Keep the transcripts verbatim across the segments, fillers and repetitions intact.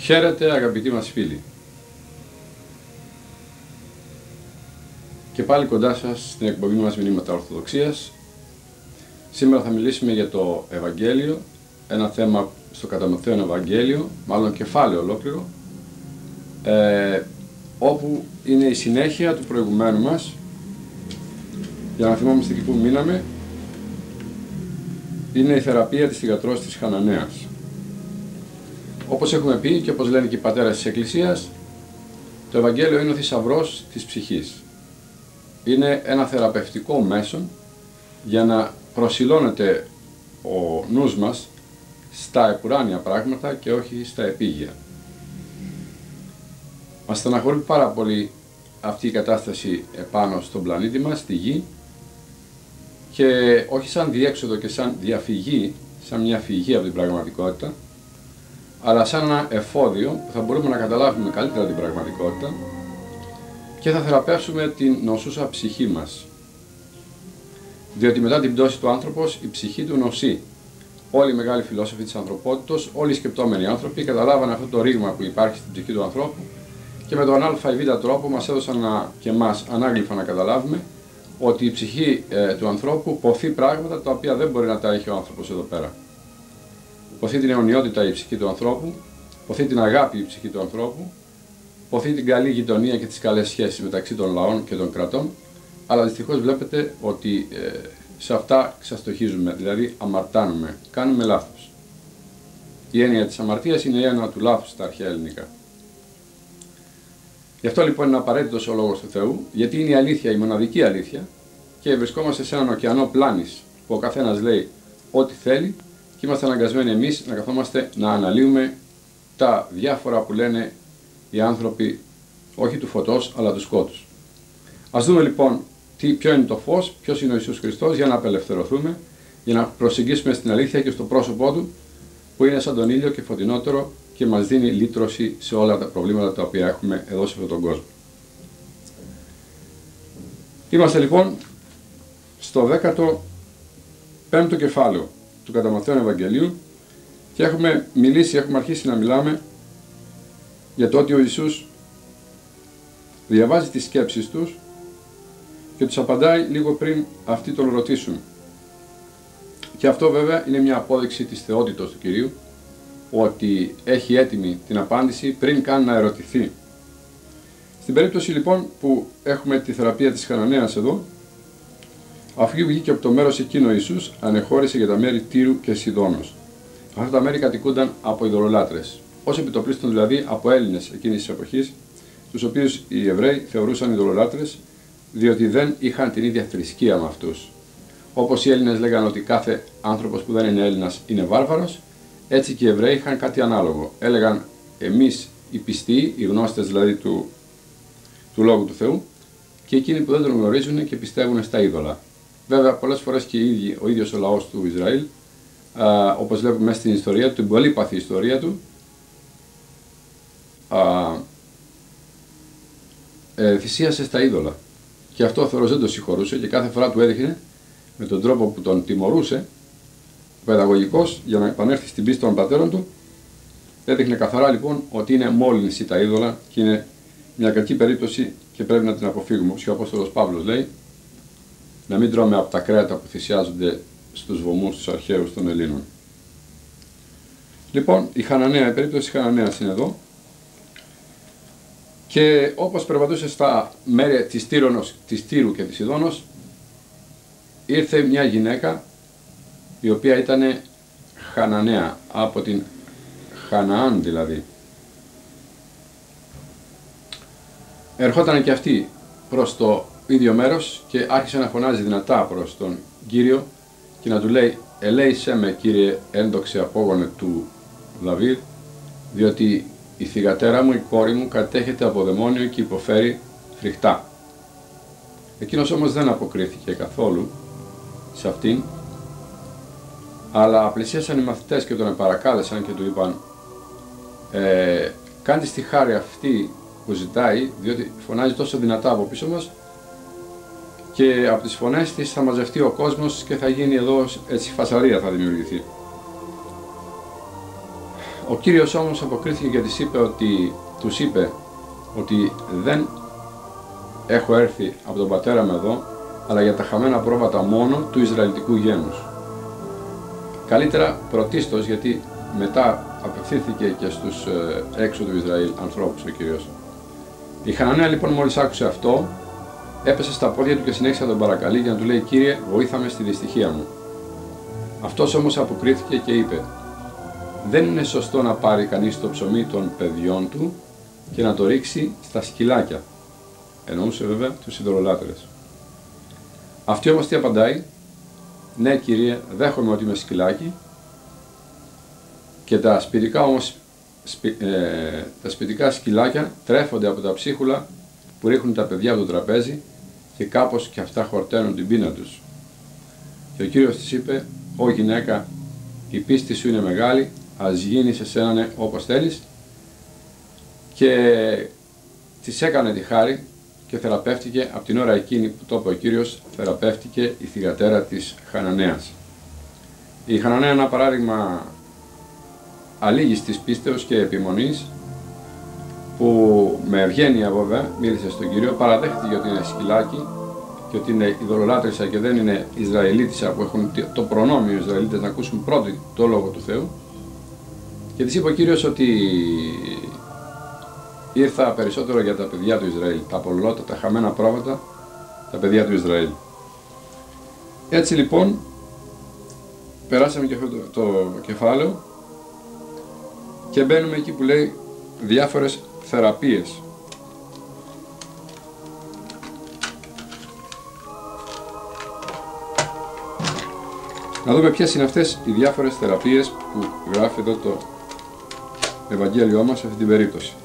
Χαίρετε αγαπητοί μας φίλοι. Και πάλι κοντά σας στην εκπομπή μας Μηνύματα Ορθοδοξίας. Σήμερα θα μιλήσουμε για το Ευαγγέλιο, ένα θέμα στο κατά Ματθαίον Ευαγγέλιο, μάλλον κεφάλαιο ολόκληρο, ε, όπου είναι η συνέχεια του προηγουμένου μας, για να θυμόμαστε εκεί που μείναμε. Είναι η θεραπεία της θυγατρός της Χαναναίας. Όπως έχουμε πει και όπως λένε και οι πατέρες της Εκκλησίας, το Ευαγγέλιο είναι ο θησαυρός της ψυχής. Είναι ένα θεραπευτικό μέσον για να προσιλώνεται ο νους μας στα επουράνια πράγματα και όχι στα επίγεια. Μας στεναχωρεί πάρα πολύ αυτή η κατάσταση επάνω στον πλανήτη μας, στη Γη, και όχι σαν διέξοδο και σαν διαφυγή, σαν μια φυγή από την πραγματικότητα, αλλά σαν ένα εφόδιο που θα μπορούμε να καταλάβουμε καλύτερα την πραγματικότητα και θα θεραπεύσουμε την νοσούσα ψυχή μας. Διότι μετά την πτώση του άνθρωπος, η ψυχή του νοσεί. Όλοι οι μεγάλοι φιλόσοφοι της ανθρωπότητος, όλοι οι σκεπτόμενοι άνθρωποι καταλάβανε αυτό το ρήγμα που υπάρχει στην ψυχή του ανθρώπου και με τον α ή β τρόπο μας έδωσαν να, και εμάς ανάγλυφα να καταλάβουμε ότι η ψυχή ε, του ανθρώπου ποθεί πράγματα τα οποία δεν μπορεί να τα έχει ο άνθρωπος εδώ πέρα. Ποθεί την αιωνιότητα η ψυχή του ανθρώπου, ποθεί την αγάπη η ψυχή του ανθρώπου, ποθεί την καλή γειτονία και τις καλές σχέσεις μεταξύ των λαών και των κρατών, αλλά δυστυχώς βλέπετε ότι ε, σε αυτά ξαστοχίζουμε, δηλαδή αμαρτάνουμε, κάνουμε λάθος. Η έννοια της αμαρτίας είναι η έννοια του λάθους στα αρχαία ελληνικά. Γι' αυτό λοιπόν είναι απαραίτητος ο Λόγος του Θεού, γιατί είναι η αλήθεια, η μοναδική αλήθεια, και βρισκόμαστε σε έναν ωκεανό πλάνης που ο καθένας λέει ό,τι θέλει και είμαστε αναγκασμένοι εμείς να καθόμαστε να αναλύουμε τα διάφορα που λένε οι άνθρωποι, όχι του φωτός αλλά του σκότους. Ας δούμε λοιπόν τι, ποιο είναι το φως, ποιος είναι ο Ιησούς Χριστός, για να απελευθερωθούμε, για να προσεγγίσουμε στην αλήθεια και στο πρόσωπό Του που είναι σαν τον ήλιο και φωτεινότερο και μας δίνει λύτρωση σε όλα τα προβλήματα τα οποία έχουμε εδώ σε αυτόν τον κόσμο. Είμαστε λοιπόν στο δέκατο πέμπτο κεφάλαιο του κατά Ματθαίον Ευαγγελίου και έχουμε μιλήσει, έχουμε αρχίσει να μιλάμε για το ότι ο Ιησούς διαβάζει τις σκέψεις τους και τους απαντάει λίγο πριν αυτοί τον ρωτήσουν. Και αυτό βέβαια είναι μια απόδειξη της θεότητος του Κυρίου, ότι έχει έτοιμη την απάντηση πριν καν να ερωτηθεί. Στην περίπτωση λοιπόν που έχουμε τη θεραπεία της Χαναναίας εδώ, αφού βγήκε από το μέρος εκείνο ο Ιησούς, ανεχώρησε για τα μέρη Τύρου και Σιδώνος. Αυτά τα μέρη κατοικούνταν από ειδωλολάτρες, ως επιτοπλίστων δηλαδή από Έλληνες εκείνης της εποχής, τους οποίους οι Εβραίοι θεωρούσαν ειδωλολάτρες, διότι δεν είχαν την ίδια θρησκεία με αυτούς. Όπως οι Έλληνες λέγανε ότι κάθε άνθρωπος που δεν είναι Έλληνας είναι βάρβαρος, έτσι και οι Εβραίοι είχαν κάτι ανάλογο. Έλεγαν εμείς οι πιστοί, οι γνώστες δηλαδή του, του Λόγου του Θεού, και εκείνοι που δεν τον γνωρίζουν και πιστεύουν στα είδωλα. Βέβαια, πολλές φορές και οι ίδιοι, ο ίδιος ο λαός του Ισραήλ, α, όπως βλέπουμε μέσα στην ιστορία του, την πολύπαθη ιστορία του, α, ε, θυσίασε στα είδωλα. Και αυτό ο Θεός δεν το συγχωρούσε και κάθε φορά του έδειχνε με τον τρόπο που τον τιμωρούσε, ο παιδαγωγικός, για να επανέλθει στην πίστη των πατέρων του, έδειχνε καθαρά λοιπόν ότι είναι μόλυνση τα είδωλα και είναι μια κακή περίπτωση και πρέπει να την αποφύγουμε. Όπως και ο Απόστολος Παύλος λέει, να μην τρώμε από τα κρέατα που θυσιάζονται στους βωμούς τους αρχαίους των Ελλήνων. Λοιπόν, η Χαναναία, η περίπτωση της Χαναναίας είναι εδώ. Και όπως περπατούσε στα μέρη της, Τύρονος, της Τύρου και της Σιδώνος, ήρθε μια γυναίκα η οποία ήταν Χαναναία, από την Χαναάν δηλαδή. Ερχόταν και αυτή προς το ίδιο μέρος και άρχισε να φωνάζει δυνατά προς τον Κύριο και να του λέει «Ελέησέ με, Κύριε ένδοξε απόγονε του Δαβίδ, διότι η θυγατέρα μου, η κόρη μου, κατέχεται από δαιμόνιο και υποφέρει φρικτά». Εκείνος όμως δεν αποκρίθηκε καθόλου σε αυτήν, αλλά πλησίασαν οι μαθητές και τον παρακάλεσαν και του είπαν ε, «Κάντε τη χάρη αυτή που ζητάει, διότι φωνάζει τόσο δυνατά από πίσω μας και από τις φωνές της θα μαζευτεί ο κόσμος και θα γίνει εδώ έτσι φασαρία θα δημιουργηθεί». Ο Κύριος όμως αποκρίθηκε και τις είπε ότι, τους είπε ότι δεν έχω έρθει από τον πατέρα μου εδώ, αλλά για τα χαμένα πρόβατα μόνο του Ισραηλιτικού γένους. Καλύτερα πρωτίστως, γιατί μετά απευθύνθηκε και στους ε, έξω του Ισραήλ ανθρώπους ο Κύριος. Η Χαναναία λοιπόν μόλις άκουσε αυτό, έπεσε στα πόδια του και συνέχισε να τον παρακαλεί για να του λέει: Κύριε, βοήθαμε στη δυστυχία μου. Αυτός όμως αποκρίθηκε και είπε: δεν είναι σωστό να πάρει κανείς το ψωμί των παιδιών του και να το ρίξει στα σκυλάκια. Εννοούσε βέβαια τους ειδωλολάτρες. Αυτή όμως τι απαντάει? Ναι, Κύριε, δέχομαι ότι είμαι σκυλάκι, και τα σπιτικά όμως σπι, ε, τα σπιτικά σκυλάκια τρέφονται από τα ψίχουλα που ρίχνουν τα παιδιά από το τραπέζι και κάπως και αυτά χορταίνουν την πείνα τους. Και ο Κύριος της είπε: Ω γυναίκα, η πίστη σου είναι μεγάλη, ας γίνει σε σένα όπως θέλεις, και της έκανε τη χάρη και θεραπεύτηκε. Από την ώρα εκείνη που το είπε ο Κύριος, θεραπεύτηκε η θυγατέρα της Χαναναίας. Η Χαναναία είναι ένα παράδειγμα αλήγιστης πίστεως και επιμονής, που με ευγένεια βέβαια μίλησε στον Κύριο, παραδέχτηκε ότι είναι σκυλάκι και ότι είναι ειδωλολάτρησα και δεν είναι Ισραηλίτισσα, που έχουν το προνόμιο οι Ισραηλίτες να ακούσουν πρώτοι το Λόγο του Θεού, και της είπε ο Κύριος ότι ήρθα περισσότερο για τα παιδιά του Ισραήλ, τα απολώτα, τα χαμένα πρόβατα, τα παιδιά του Ισραήλ. Έτσι λοιπόν περάσαμε και αυτό το, το κεφάλαιο και μπαίνουμε εκεί που λέει διάφορες θεραπείες. Να δούμε ποιες είναι αυτές οι διάφορες θεραπείες που γράφει εδώ το Ευαγγέλιό μας σε αυτή την περίπτωση.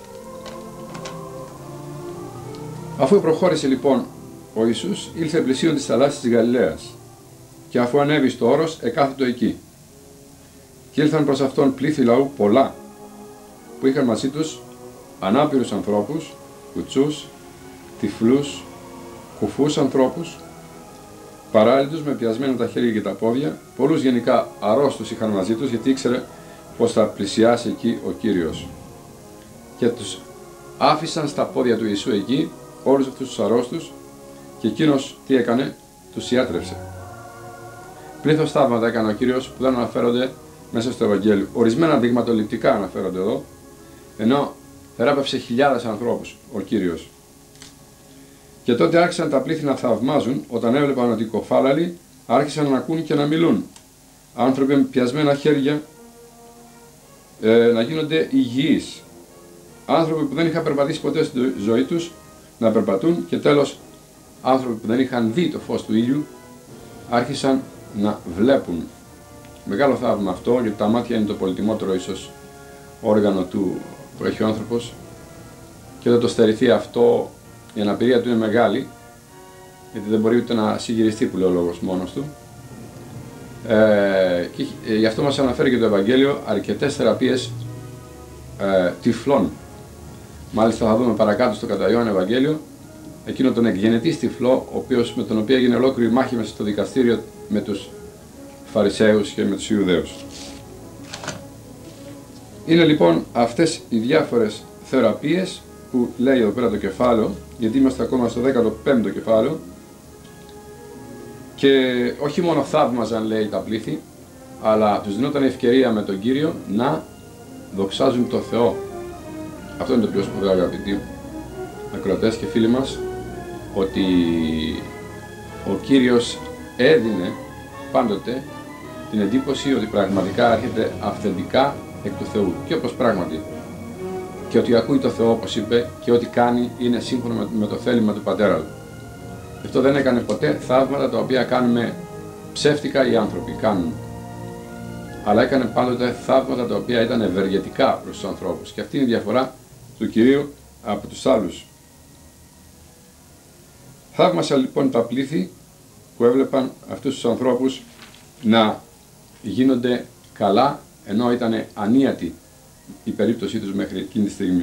Αφού προχώρησε λοιπόν ο Ιησούς, ήλθε πλησίον της θαλάσσης της Γαλιλαίας, και αφού ανέβη στο όρος, εκάθετο εκεί. Και ήλθαν προς αυτόν πλήθη λαού πολλά, που είχαν μαζί τους ανάπηρους ανθρώπους, κουτσούς, τυφλούς, κουφούς ανθρώπους, παράλυτους με πιασμένα τα χέρια και τα πόδια, πολλούς γενικά αρρώστους είχαν μαζί τους, γιατί ήξερε πως θα πλησιάσει εκεί ο Κύριος. Και τους άφησαν στα πόδια του Ιησού εκεί όλους αυτούς τους αρρώστους, και εκείνος τι έκανε? Τους ιάτρευσε. Πλήθος θαύματα έκανε ο Κύριος που δεν αναφέρονται μέσα στο Ευαγγέλιο. Ορισμένα δειγματοληπτικά αναφέρονται εδώ, ενώ θεράπευσε χιλιάδες ανθρώπους ο Κύριος. Και τότε άρχισαν τα πλήθη να θαυμάζουν όταν έβλεπαν ότι οι κοφάλαλοι άρχισαν να ακούν και να μιλούν. Άνθρωποι με πιασμένα χέρια ε, να γίνονται υγιείς. Άνθρωποι που δεν είχαν περπατήσει ποτέ στη ζωή τους να περπατούν, και τέλος άνθρωποι που δεν είχαν δει το φως του ήλιου άρχισαν να βλέπουν. Μεγάλο θαύμα αυτό, γιατί τα μάτια είναι το πολυτιμότερο ίσως όργανο του που έχει ο άνθρωπος, και όταν το στερηθεί αυτό η αναπηρία του είναι μεγάλη, γιατί δεν μπορεί ούτε να συγγυριστεί, που λέει ο λόγος, μόνος του. Ε, και ε, γι' αυτό μας αναφέρει και το Ευαγγέλιο αρκετές θεραπείες ε, τυφλών. Μάλιστα θα δούμε παρακάτω στο κατά Ιωάννη Ευαγγέλιο εκείνο τον εκγενετή τυφλό, ο οποίος, με τον οποίο έγινε ολόκληρη μάχη μέσα στο δικαστήριο με τους Φαρισαίους και με τους Ιουδαίους. Είναι λοιπόν αυτές οι διάφορες θεραπείες που λέει εδώ πέρα το κεφάλαιο, γιατί είμαστε ακόμα στο δέκατο πέμπτο κεφάλαιο, και όχι μόνο θαύμαζαν, λέει, τα πλήθη, αλλά τους δινόταν ευκαιρία με τον Κύριο να δοξάζουν το Θεό. Αυτό είναι το πιο σπουδαίο, αγαπητοί ακροατές και φίλοι μας, ότι ο Κύριος έδινε πάντοτε την εντύπωση ότι πραγματικά έρχεται αυθεντικά εκ του Θεού, και όπως πράγματι, και ότι ακούει το Θεό, όπως είπε, και ό,τι κάνει είναι σύμφωνα με το θέλημα του Πατέρα του. Γι' αυτό δεν έκανε ποτέ θαύματα τα οποία κάνουμε ψεύτικα οι άνθρωποι κάνουν, αλλά έκανε πάντοτε θαύματα τα οποία ήταν ευεργετικά προς τους ανθρώπους, και αυτή είναι η διαφορά του Κυρίου από τους άλλους. Θαύμασα λοιπόν τα πλήθη που έβλεπαν αυτούς τους ανθρώπους να γίνονται καλά, ενώ ήταν ανίατη η περίπτωσή τους μέχρι εκείνη τη στιγμή.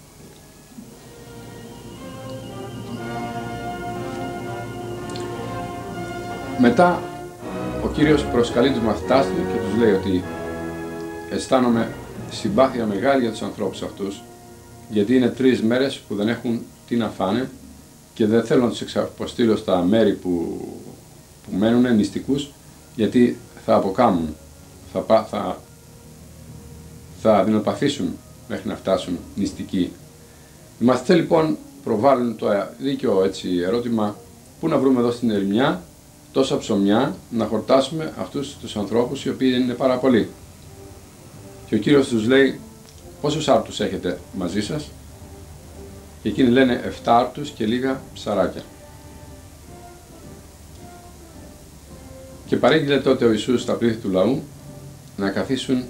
Μετά ο Κύριος προσκαλεί τους μαθητάς του και τους λέει ότι αισθάνομαι συμπάθεια μεγάλη για τους ανθρώπους αυτούς, γιατί είναι τρεις μέρες που δεν έχουν τι να φάνε και δεν θέλω να τους εξαποστείλω στα μέρη που, που μένουν νηστικούς, γιατί θα αποκάμουν, θα, θα, θα δεινοπαθήσουν μέχρι να φτάσουν νηστικοί. Οι μαθητές λοιπόν προβάλλουν το δίκαιο έτσι, ερώτημα, πού να βρούμε εδώ στην ερημιά τόσα ψωμιά να χορτάσουμε αυτούς τους ανθρώπους οι οποίοι είναι πάρα πολλοί. Και ο Κύριος τους λέει, πόσους άρτους έχετε μαζί σας? Και εκείνοι λένε εφτά άρτους και λίγα ψαράκια. Και παρήγγειλε τότε ο Ιησούς στα πλήθη του λαού να καθίσουν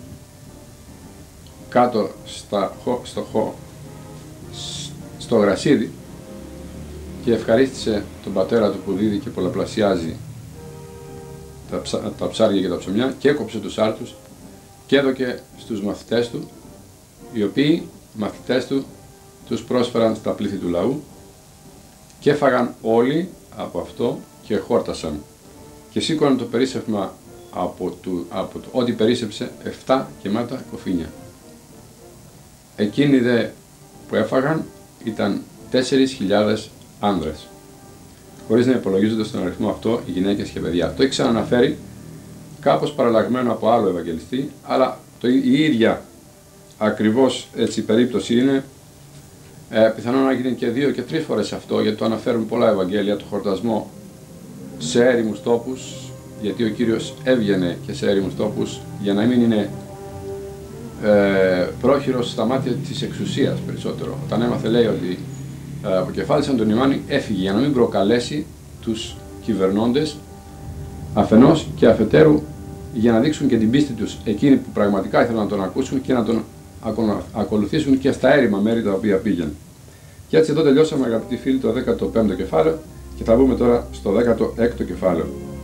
κάτω στα, στο, χω, στο γρασίδι και ευχαρίστησε τον πατέρα του που δίδει και πολλαπλασιάζει τα, ψα, τα ψάρια και τα ψωμιά και έκοψε τους άρτους και έδωκε στους μαθητές του, οι οποίοι μαθητές του τους πρόσφεραν στα πλήθη του λαού και έφαγαν όλοι από αυτό και χόρτασαν και σήκωναν το περίσσευμα από, του, από το ό,τι περίσσεψε εφτά γεμάτα κοφίνια. Εκείνοι δε που έφαγαν ήταν τέσσερις χιλιάδες άνδρες, χωρίς να υπολογίζονται στον αριθμό αυτό οι γυναίκες και παιδιά. Το έχει ξαναναφέρει κάπως παραλλαγμένο από άλλο Ευαγγελιστή, αλλά το, η ίδια ακριβώς έτσι περίπτωση είναι. Ε, πιθανόν να γίνει και δύο και τρεις φορές αυτό, γιατί το αναφέρουν πολλά Ευαγγέλια, το χορτασμό σε έρημους τόπους, γιατί ο Κύριος έβγαινε και σε έρημους τόπους για να μην είναι ε, πρόχειρος στα μάτια της εξουσίας περισσότερο. Όταν έμαθε λέει ότι ε, αποκεφάλισαν τον Ιωάννη, έφυγε για να μην προκαλέσει τους κυβερνώντες αφενός και αφετέρου για να δείξουν και την πίστη τους εκείνοι που πραγματικά ήθελαν να τον ακούσουν και να τον ακολουθήσουν και στα έρημα μέρη τα οποία πήγαινε. Και έτσι εδώ τελειώσαμε, αγαπητοί φίλοι, το δέκατο πέμπτο κεφάλαιο και θα μπούμε τώρα στο δέκατο έκτο κεφάλαιο.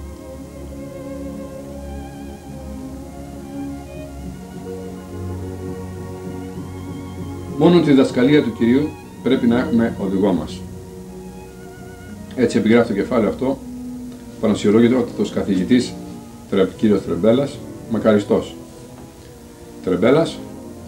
Μόνο τη διδασκαλία του Κυρίου πρέπει να έχουμε οδηγό μας. Έτσι επιγράφει το κεφάλαιο αυτό, πανασιολόγητο ο καθηγητής κύριος Τρεμπέλας, μακαριστός Τρεμπέλας.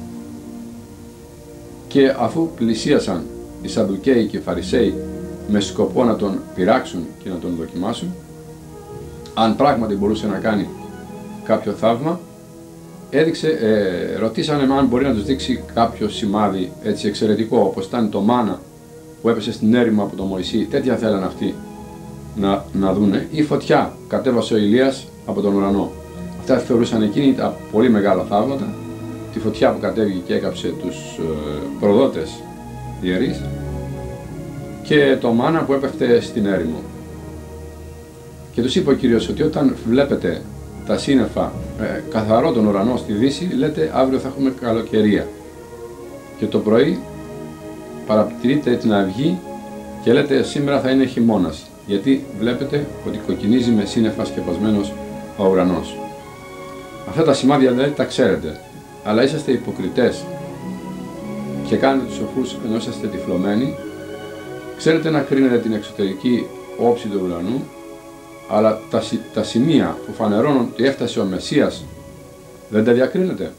Και αφού πλησίασαν οι Σαδδουκαίοι και οι Φαρισαίοι με σκοπό να τον πειράξουν και να τον δοκιμάσουν, αν πράγματι μπορούσε να κάνει κάποιο θαύμα, έδειξε, ε, ρωτήσανε αν μπορεί να τους δείξει κάποιο σημάδι έτσι εξαιρετικό, όπως ήταν το μάνα που έπεσε στην έρημο από τον Μωυσή, τέτοια θέλαν αυτοί να, να δούνε, ή φωτιά που κατέβασε ο Ηλίας από τον ουρανό. Αυτά θεωρούσαν εκείνοι τα πολύ μεγάλα θαύματα, τη φωτιά που κατέβηκε και έκαψε τους ε, προδότες ιερείς και το μάνα που έπεφτε στην έρημο. Και τους είπε ο Κύριος ότι όταν βλέπετε τα σύννεφα ε, καθαρό τον ουρανό στη δύση, λέτε αύριο θα έχουμε καλοκαιρία. Και το πρωί παρατηρείτε την αυγή και λέτε σήμερα θα είναι χειμώνας, γιατί βλέπετε ότι κοκκινίζει με σύννεφα σκεπασμένος ο ουρανός. Αυτά τα σημάδια δηλαδή τα ξέρετε, αλλά είσαστε υποκριτές και κάνετε τους σοφούς ενώ είσαστε τυφλωμένοι. Ξέρετε να κρίνετε την εξωτερική όψη του ουρανού, αλλά τα, τα σημεία που φανερώνουν ότι έφτασε ο Μεσσίας δεν τα διακρίνετε.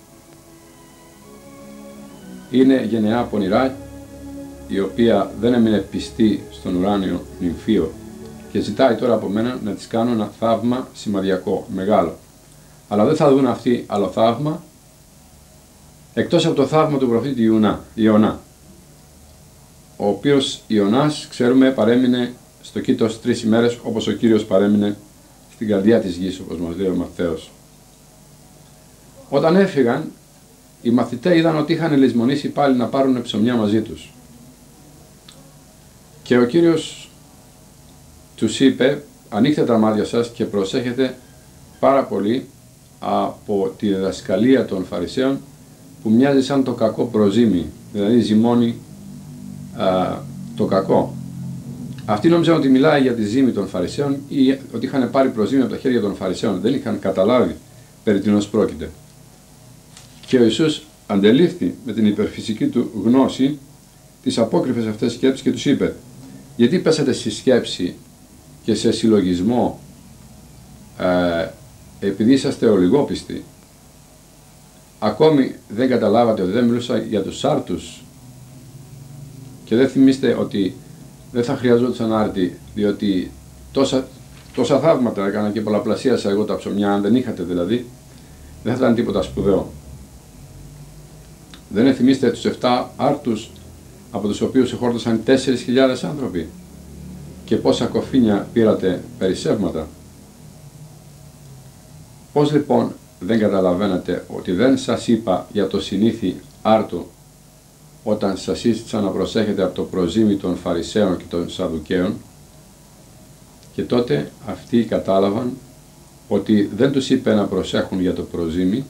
Είναι γενεά πονηρά, η οποία δεν έμεινε πιστή στον ουράνιο νυμφίο και ζητάει τώρα από μένα να της κάνω ένα θαύμα σημαδιακό, μεγάλο. Αλλά δεν θα δουν αυτοί άλλο θαύμα, εκτός από το θαύμα του προφήτη Ιωνά, Ιωνά, ο οποίος Ιωνάς, ξέρουμε, παρέμεινε στο κήτος τρεις ημέρες, όπως ο Κύριος παρέμεινε στην καρδιά της γης, όπως μας λέει ο Ματθαίος. Όταν έφυγαν, οι μαθητές είδαν ότι είχαν λησμονήσει πάλι να πάρουν ψωμιά μαζί τους. Και ο Κύριος τους είπε, ανοίξτε τα μάτια σας και προσέχετε πάρα πολύ από τη διδασκαλία των Φαρισαίων που μοιάζει σαν το κακό προζύμι, δηλαδή ζυμώνει α, το κακό. Αυτοί νόμιζαν ότι μιλάει για τη ζύμη των Φαρισαίων ή ότι είχαν πάρει προζύμι από τα χέρια των Φαρισαίων, δεν είχαν καταλάβει περί τίνος πρόκειται. Και ο Ιησούς αντελήφθη με την υπερφυσική του γνώση τις απόκριφες αυτές σκέψεις και τους είπε, γιατί πέσατε στη σκέψη και σε συλλογισμό ε, επειδή είσαστε ολιγόπιστοι. ακόμη δεν καταλάβατε ότι δεν μιλούσα για τους άρτους και δεν θυμίστε ότι δεν θα χρειαζόντουσαν άρτη, διότι τόσα, τόσα θαύματα έκανα και πολλαπλασίασα εγώ τα ψωμιά, αν δεν είχατε δηλαδή, δεν θα ήταν τίποτα σπουδαίο. Δεν θυμίστε τους εφτά άρτους από τους οποίους εχόρτωσαν τέσσερις χιλιάδες άνθρωποι και πόσα κοφίνια πήρατε περισσεύματα. Πώς λοιπόν δεν καταλαβαίνετε ότι δεν σας είπα για το συνήθι άρτο όταν σας σύστησα να προσέχετε από το προζύμι των Φαρισαίων και των Σαδουκαίων? Και τότε αυτοί κατάλαβαν ότι δεν τους είπε να προσέχουν για το προζύμι,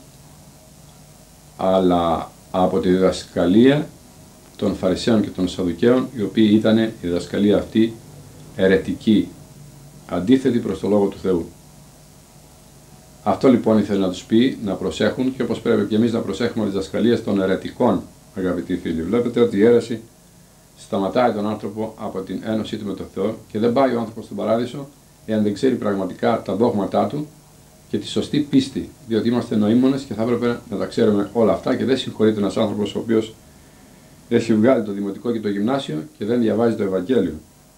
αλλά από τη διδασκαλία των Φαρισαίων και των Σαδουκαίων, οι οποίοι ήταν η διδασκαλία αυτή αιρετική, αντίθετη προς το Λόγο του Θεού. Αυτό λοιπόν ήθελε να τους πει, να προσέχουν, και όπως πρέπει και εμείς να προσέχουμε τις διδασκαλίες των αιρετικών, αγαπητοί φίλοι. Βλέπετε ότι η αίρεση σταματάει τον άνθρωπο από την ένωσή του με τον Θεό και δεν πάει ο άνθρωπος στον παράδεισο εάν δεν ξέρει πραγματικά τα δόγματά του και τη σωστή πίστη, διότι είμαστε νοήμονες και θα έπρεπε να τα ξέρουμε όλα αυτά και δεν συγχωρείται ένας άνθρωπος ο οποίος έχει βγάλει το δημοτικό και το γυμνάσιο και δεν διαβάζει το Ευαγγέλιο.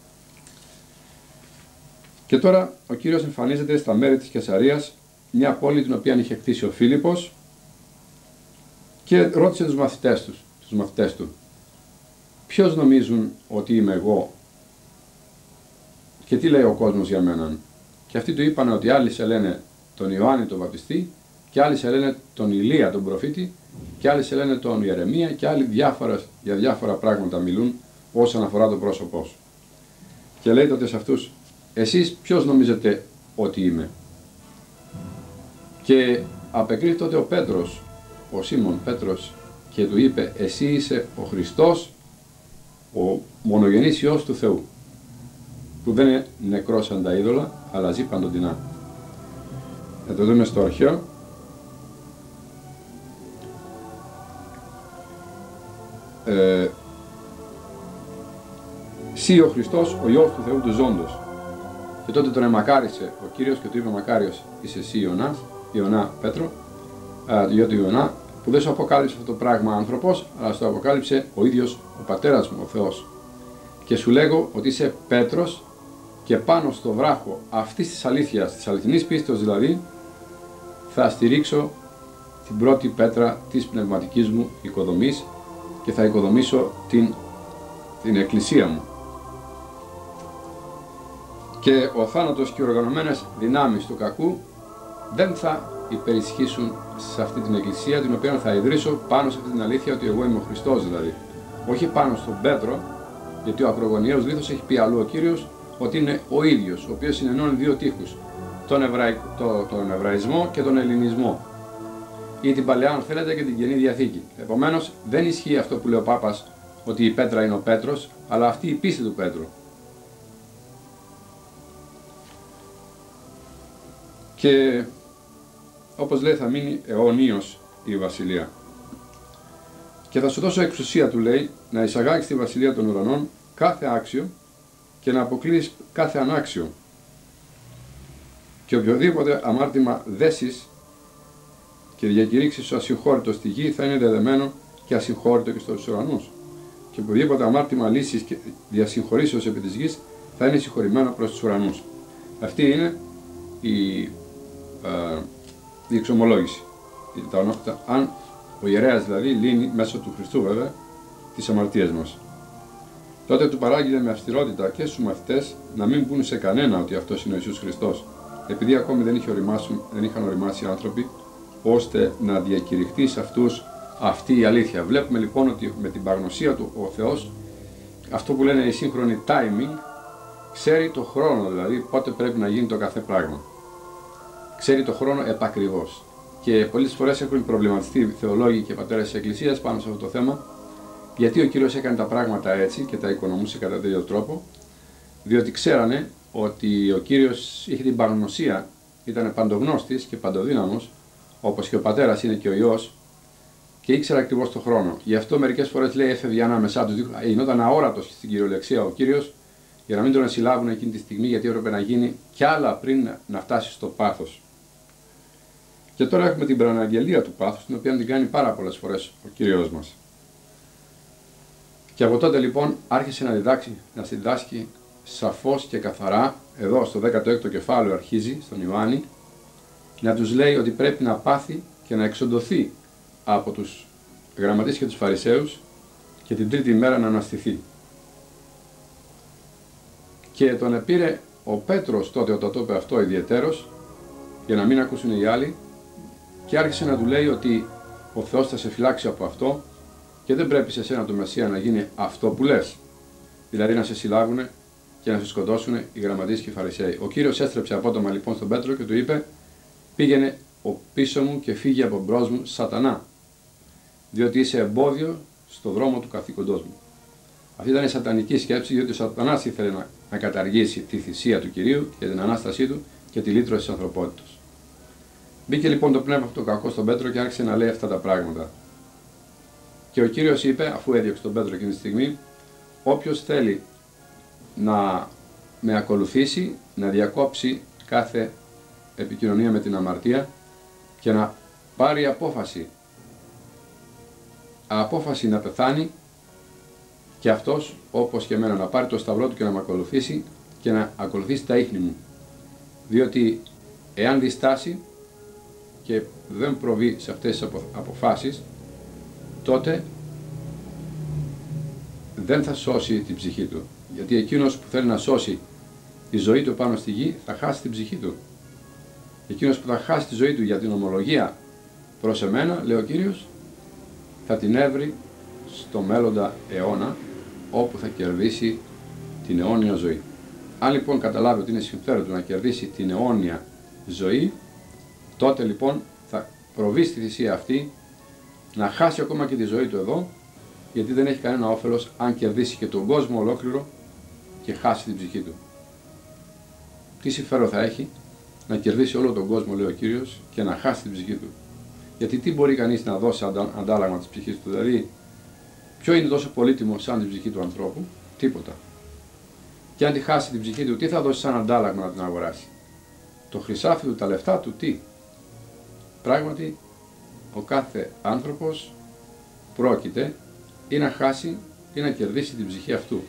Και τώρα ο Κύριος εμφανίζεται στα μέρη της Καισαρίας, μια πόλη την οποία είχε χτίσει ο Φίλιππος, και ρώτησε τους μαθητές, τους, τους μαθητές του, ποιος νομίζουν ότι είμαι εγώ και τι λέει ο κόσμος για μένα? Και αυτοί του είπαν ότι άλλοι σε λένε τον Ιωάννη τον Βαπτιστή, και άλλοι σε λένε τον Ηλία τον προφήτη, και άλλοι σε λένε τον Ιερεμία, και άλλοι διάφορα, για διάφορα πράγματα μιλούν όσον αφορά το πρόσωπό σου. Και λέει τότε σε αυτούς, εσείς ποιος νομίζετε ότι είμαι? Και απεκρίθη τότε ο Πέτρος, ο Σίμων Πέτρος, και του είπε, εσύ είσαι ο Χριστός, ο μονογενής Υιός του Θεού, που δεν είναι νεκρός σαν τα είδωλα, αλλά ζει παντοτινά. Θα το δούμε στο αρχαίο. Ε, Συ ο Χριστός, ο Υιός του Θεού του ζώντος. Και τότε τον εμακάρισε ο Κύριος και του είπε, μακάριος είσαι εσύ Ιωνάς, Ιωνά Πέτρο, γιο του Ιωνά, που δεν σου αποκάλυψε αυτό το πράγμα άνθρωπος, αλλά σου αποκάλυψε ο ίδιος ο πατέρας μου, ο Θεός. Και σου λέγω ότι είσαι Πέτρος, και πάνω στο βράχο αυτής της αλήθειας, της αληθινής πίστεως δηλαδή, θα στηρίξω την πρώτη πέτρα της πνευματικής μου οικοδομής και θα οικοδομήσω την, την εκκλησία μου. Και ο θάνατος και οι οργανωμένες δυνάμεις του κακού δεν θα υπερισχύσουν σε αυτή την εκκλησία, την οποία θα ιδρύσω πάνω σε αυτή την αλήθεια ότι εγώ είμαι ο Χριστός δηλαδή. Όχι πάνω στον Πέτρο, γιατί ο ακρογωνιαίος λίθος έχει πει αλλού ο Κύριος ότι είναι ο ίδιος, ο οποίος συνενώνει δύο τείχους, τον, Εβραη... το... τον Εβραϊσμό και τον Ελληνισμό, ή την Παλαιά αν θέλετε και την Καινή Διαθήκη. Επομένως δεν ισχύει αυτό που λέει ο Πάπας, ότι η πέτρα είναι ο Πέτρος, αλλά αυτή η πίστη του Πέτρου. Και όπως λέει θα μείνει αιωνίως η βασιλεία. Και θα σου δώσω εξουσία, του λέει, να εισαγάγεις στη βασιλεία των ουρανών κάθε άξιο και να αποκλείεις κάθε ανάξιο. Και οποιοδήποτε αμάρτημα δέσεις και διακηρύξεις ο ασυγχώρητος στη γη θα είναι δεδεμένο και ασυγχώρητο και στους ουρανούς. Και οποιοδήποτε αμάρτημα λύσεις και διασυγχωρήσεως επί της γης θα είναι συγχωρημένο προς τους ουρανούς. Αυτή είναι η, ε, η εξομολόγηση. Αν ο ιερέας δηλαδή λύνει μέσω του Χριστού βέβαια τις αμαρτίες μας. Τότε του παράγγειλε με αυστηρότητα και στους μαθητές να μην πούν σε κανένα ότι αυτός είναι ο Ιησούς Χριστός, επειδή ακόμη δεν, είχε οριμάσουν, δεν είχαν οριμάσει οι άνθρωποι, ώστε να διακηρυχθεί σε αυτούς αυτή η αλήθεια. Βλέπουμε λοιπόν ότι με την παγνωσία του ο Θεός, αυτό που λένε οι σύγχρονοι timing, ξέρει το χρόνο, δηλαδή πότε πρέπει να γίνει το κάθε πράγμα. Ξέρει το χρόνο επακριβώς. Και πολλές φορές έχουν προβληματιστεί θεολόγοι και πατέρες της Εκκλησίας πάνω σε αυτό το θέμα, γιατί ο Κύριος έκανε τα πράγματα έτσι και τα οικονομούσε κατά τέτοιο τρόπο, διότι ξέρανε ότι ο Κύριος είχε την παγνωσία, ήταν παντογνώστης και παντοδύναμος, όπως και ο Πατέρας είναι και ο Υιός, και ήξερε ακριβώς τον χρόνο. Γι' αυτό μερικές φορές λέει έφευγε ανάμεσά τους, γινόταν αόρατος στην κυριολεξία ο Κύριος, για να μην τον συλλάβουν εκείνη τη στιγμή, γιατί έπρεπε να γίνει κι άλλα πριν να φτάσει στο πάθος. Και τώρα έχουμε την προαναγγελία του πάθους, την οποία την κάνει πάρα πολλές φορές ο Κύριος μας. Και από τότε λοιπόν άρχισε να διδάξει, να συντάσκει σαφώς και καθαρά, εδώ στο δέκατο έκτο κεφάλαιο αρχίζει, στον Ιωάννη, να τους λέει ότι πρέπει να πάθει και να εξοντωθεί από τους γραμματείς και τους Φαρισαίους και την τρίτη μέρα να αναστηθεί. Και τον επήρε ο Πέτρος τότε όταν το είπε αυτό ιδιαιτέρως, για να μην ακούσουν οι άλλοι, και άρχισε να του λέει ότι ο Θεός θα σε φυλάξει από αυτό και δεν πρέπει σε σένα το Μεσσία να γίνει αυτό που λες. Δηλαδή να σε συλλάβουν και να σε σκοτώσουν οι γραμματείς και οι Φαρισαίοι. Ο Κύριος έστρεψε απότομα λοιπόν στον Πέτρο και του είπε: πήγαινε ο πίσω μου και φύγε από μπρος μου, Σατανά, διότι είσαι εμπόδιο στο δρόμο του καθήκοντός μου. Αυτή ήταν η σατανική σκέψη, διότι ο Σατανάς ήθελε να, να καταργήσει τη θυσία του Κυρίου και την Ανάστασή του και τη λύτρωση της ανθρωπότητας. Μπήκε λοιπόν το πνεύμα αυτό το κακό στον Πέτρο και άρχισε να λέει αυτά τα πράγματα. Και ο Κύριος είπε, αφού έδιωξε τον Πέτρο εκείνη τη στιγμή, όποιος θέλει να με ακολουθήσει, να διακόψει κάθε επικοινωνία με την αμαρτία και να πάρει απόφαση, απόφαση να πεθάνει και αυτός όπως και εμένα, να πάρει το σταυρό του και να με ακολουθήσει και να ακολουθήσει τα ίχνη μου. Διότι εάν διστάσει και δεν προβεί σε αυτές τις αποφάσεις, τότε δεν θα σώσει την ψυχή του. Γιατί εκείνος που θέλει να σώσει τη ζωή του πάνω στη γη θα χάσει την ψυχή του. Εκείνος που θα χάσει τη ζωή του για την ομολογία προς εμένα, λέει ο Κύριος, θα την έβρει στο μέλλοντα αιώνα, όπου θα κερδίσει την αιώνια ζωή. Αν λοιπόν καταλάβει ότι είναι συμφέρον του να κερδίσει την αιώνια ζωή, τότε λοιπόν θα προβεί στη θυσία αυτή, να χάσει ακόμα και τη ζωή του εδώ, γιατί δεν έχει κανένα όφελος αν κερδίσει και τον κόσμο ολόκληρο και χάσει την ψυχή του. Τι συμφέρον θα έχει να κερδίσει όλο τον κόσμο, λέει ο Κύριος, και να χάσει την ψυχή του? Γιατί τι μπορεί κανείς να δώσει αντάλλαγμα της ψυχής του? Δηλαδή, ποιο είναι τόσο πολύτιμο σαν την ψυχή του ανθρώπου? Τίποτα. Και αν τη χάσει την ψυχή του, τι θα δώσει σαν αντάλλαγμα να την αγοράσει? Το χρυσάφι του, τα λεφτά του, τι? Πράγματι, ο κάθε άνθρωπος πρόκειται ή να χάσει ή να κερδίσει την ψυχή αυτού.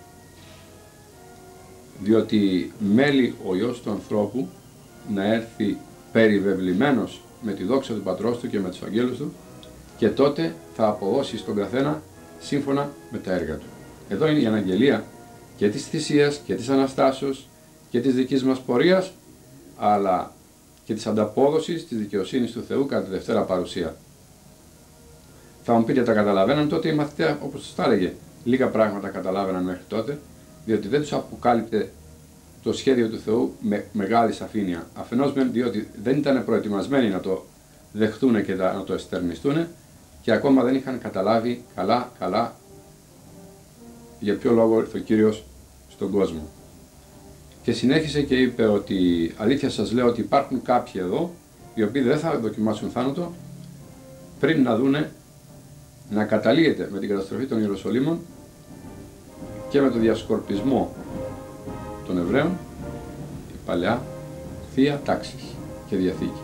Διότι μέλει ο Υιός του ανθρώπου να έρθει περιβεβλημένος με τη δόξα του Πατρός του και με τους αγγέλους του, και τότε θα αποδώσει στον καθένα σύμφωνα με τα έργα του. Εδώ είναι η αναγγελία και της θυσίας και της Αναστάσεως και της δικής μας πορείας, αλλά και της ανταπόδοσης της δικαιοσύνης του Θεού κατά τη Δευτέρα Παρουσία. Θα μου πείτε, τα καταλαβαίναν τότε οι μαθητές, όπως τους τα έλεγε? Λίγα πράγματα καταλάβαιναν μέχρι τότε, διότι δεν τους αποκάλυπτε το σχέδιο του Θεού με μεγάλη σαφήνεια. Αφενός μεν διότι δεν ήταν προετοιμασμένοι να το δεχτούν και να το εστερνιστούν, και ακόμα δεν είχαν καταλάβει καλά καλά για ποιο λόγο ήρθε ο Κύριος στον κόσμο. Και συνέχισε και είπε ότι αλήθεια σας λέω ότι υπάρχουν κάποιοι εδώ οι οποίοι δεν θα δοκιμάσουν θάνατο πριν να δούνε να καταλύεται με την καταστροφή των Ιεροσολύμων και με το διασκορπισμό των Εβραίων η παλαιά Θεία Τάξη και Διαθήκη,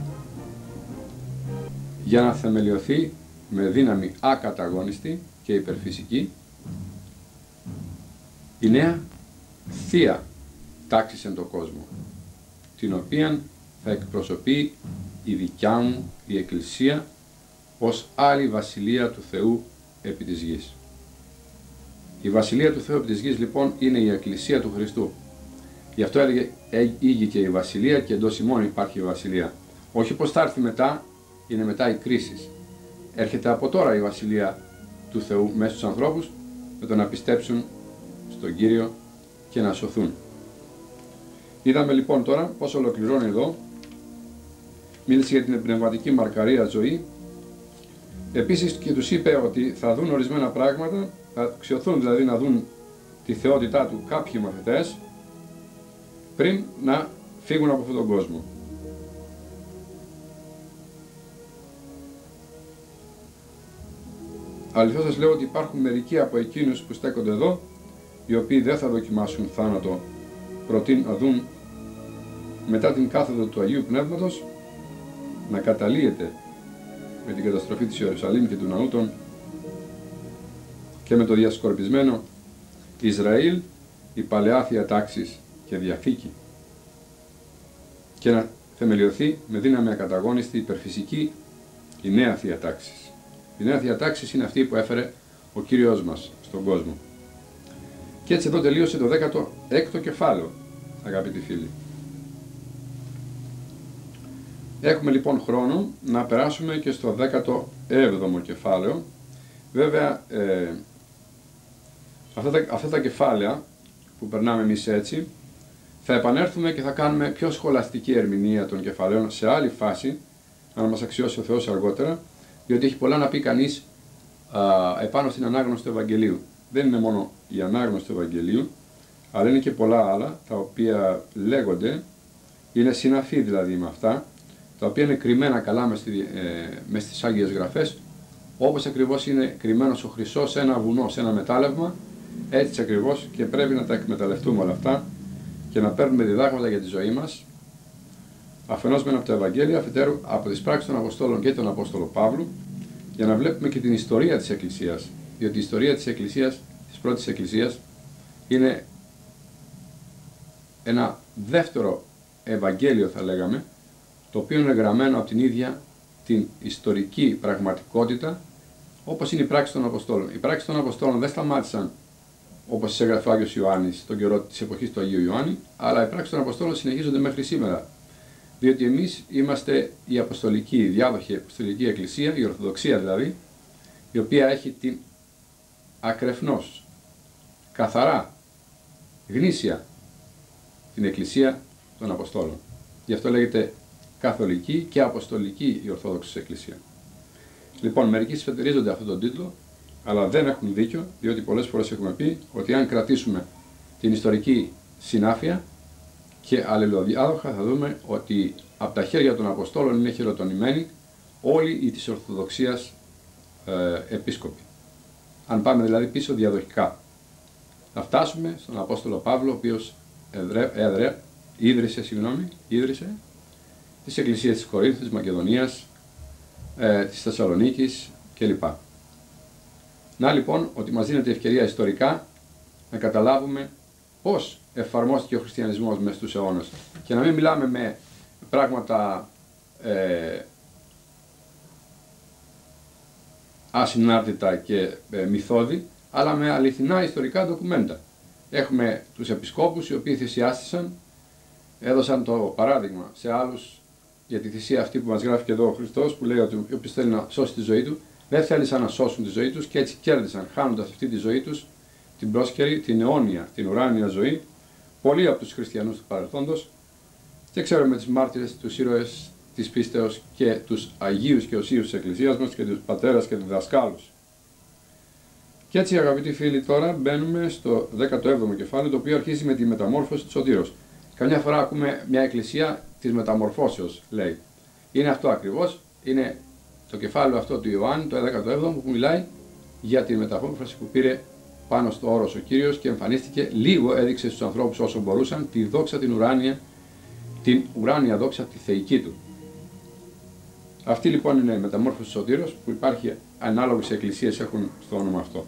για να θεμελιωθεί με δύναμη ακαταγώνιστη και υπερφυσική η νέα Θεία Τάξη εν τον κόσμο, την οποία θα εκπροσωπεί η δικιά μου η Εκκλησία ως άλλη βασιλεία του Θεού επί της γης. Η βασιλεία του Θεού επί της γης λοιπόν είναι η Εκκλησία του Χριστού. Γι' αυτό έλεγε ήγη και η βασιλεία, και εντός ημών υπάρχει η βασιλεία. Όχι πως θα έρθει μετά, είναι μετά η κρίση. Έρχεται από τώρα η βασιλεία του Θεού μέσα στους ανθρώπους, με το να πιστέψουν στον Κύριο και να σωθούν. Είδαμε λοιπόν τώρα πώς ολοκληρώνει εδώ. Μίλησε για την πνευματική μαρκαρία ζωή. Επίσης και τους είπε ότι θα δουν ορισμένα πράγματα, θα αξιωθούν δηλαδή να δουν τη θεότητά του κάποιοι μαθητές πριν να φύγουν από αυτόν τον κόσμο. Αληθώς σας λέω ότι υπάρχουν μερικοί από εκείνους που στέκονται εδώ, οι οποίοι δεν θα δοκιμάσουν θάνατο προτείνουν να δουν μετά την κάθοδο του Αγίου Πνεύματος να καταλύεται με την καταστροφή της Ιερουσαλήμ και του ναού των και με το διασκορπισμένο Ισραήλ, η Παλαιά Θεία Τάξης και Διαθήκη, και να θεμελιωθεί με δύναμη ακαταγώνιστη υπερφυσική η νέα Θεία Τάξη. Η νέα Θεία Τάξη είναι αυτή που έφερε ο Κύριος μας στον κόσμο. Και έτσι εδώ τελείωσε το δέκατο έκτο κεφάλαιο, αγαπητοί φίλοι. Έχουμε λοιπόν χρόνο να περάσουμε και στο δέκατο έβδομο κεφάλαιο. Βέβαια, ε, αυτά, τα, αυτά τα κεφάλαια που περνάμε εμείς έτσι, θα επανέλθουμε και θα κάνουμε πιο σχολαστική ερμηνεία των κεφαλαίων σε άλλη φάση, να μας αξιώσει ο Θεός αργότερα, διότι έχει πολλά να πει κανείς α, επάνω στην ανάγνωση του Ευαγγελίου. Δεν είναι μόνο η ανάγνωση του Ευαγγελίου, αλλά είναι και πολλά άλλα, τα οποία λέγονται, είναι συναφή δηλαδή με αυτά, τα οποία είναι κρυμμένα καλά μες, στη, ε, μες στις Άγιες Γραφές, όπως ακριβώς είναι κρυμμένος ο Χρυσός σε ένα βουνό, σε ένα μετάλλευμα, έτσι ακριβώς και πρέπει να τα εκμεταλλευτούμε όλα αυτά και να παίρνουμε διδάγματα για τη ζωή μας, αφενός μεν από το Ευαγγέλιο, αφετέρου από τις πράξεις των Αποστόλων και τον Απόστολο Παύλου, για να βλέπουμε και την ιστορία της Εκκλησίας, διότι η ιστορία της Εκκλησίας, της πρώτης Εκκλησίας, είναι ένα δεύτερο Ευαγγέλιο θα λέγαμε, το οποίο είναι γραμμένο από την ίδια την ιστορική πραγματικότητα, όπως είναι η πράξη των Αποστόλων. Οι πράξεις των Αποστόλων δεν σταμάτησαν όπως τις έγραφε ο Άγιος Ιωάννης τον καιρό της εποχής του Αγίου Ιωάννη, αλλά οι πράξεις των Αποστόλων συνεχίζονται μέχρι σήμερα. Διότι εμείς είμαστε η Αποστολική, η διάδοχη Αποστολική Εκκλησία, η Ορθοδοξία δηλαδή, η οποία έχει την ακρεφνώς, καθαρά, γνήσια την Εκκλησία των Αποστόλων. Γι' αυτό λέγεται Καθολική και Αποστολική η Ορθόδοξη Εκκλησία. Λοιπόν, μερικοί σφετερίζονται αυτόν τον τίτλο, αλλά δεν έχουν δίκιο, διότι πολλές φορές έχουμε πει ότι αν κρατήσουμε την ιστορική συνάφεια και αλληλοδιάδοχα, θα δούμε ότι από τα χέρια των Αποστόλων είναι χειροτονημένοι όλοι οι της Ορθοδοξίας ε, επίσκοποι. Αν πάμε δηλαδή πίσω διαδοχικά, θα φτάσουμε στον Απόστολο Παύλο, ο οποίος έδρε, έδρε, ίδρυσε, συγγνώμη, ίδρυσε τις εκκλησίες της Κορίνθου, της Μακεδονίας, ε, της Θεσσαλονίκης κλπ. Να λοιπόν ότι μας δίνεται ευκαιρία ιστορικά να καταλάβουμε πώς εφαρμόστηκε ο χριστιανισμός μέσα στους αιώνες και να μην μιλάμε με πράγματα ε, ασυνάρτητα και ε, μυθώδη, αλλά με αληθινά ιστορικά ντοκουμέντα. Έχουμε τους επισκόπους οι οποίοι θυσιάστησαν, έδωσαν το παράδειγμα σε άλλους για τη θυσία αυτή που μας γράφει και εδώ ο Χριστός, που λέει ότι όποιος θέλει να σώσει τη ζωή του, δεν θέλησαν να σώσουν τη ζωή τους και έτσι κέρδισαν, χάνοντας αυτή τη ζωή τους, την πρόσχερη, την αιώνια, την ουράνια ζωή, πολλοί από τους χριστιανούς του παρελθόντος, και ξέρουμε τις μάρτυρες, τους ήρωες της πίστεως και τους Αγίους και Οσίους της Εκκλησίας μας και τους πατέρας και τους δασκάλους. Και έτσι, αγαπητοί φίλοι, τώρα μπαίνουμε στο δέκατο έβδομο κεφάλαιο, το οποίο αρχίζει με τη μεταμόρφωση του Σωτήρος. Καμιά φορά ακούμε μια εκκλησία της μεταμορφώσεως, λέει. Είναι αυτό ακριβώς, είναι το κεφάλαιο αυτό του Ιωάννη, το δέκατο έβδομο, που μιλάει για τη μεταμόρφωση που πήρε πάνω στο όρος ο Κύριος και εμφανίστηκε, λίγο έδειξε στους ανθρώπους όσο μπορούσαν τη δόξα την ουράνια, την ουράνια δόξα τη θεϊκή του. Αυτή λοιπόν είναι η μεταμόρφωση του Σωτήρος, που υπάρχει, ανάλογες εκκλησίες έχουν στο όνομα αυτό.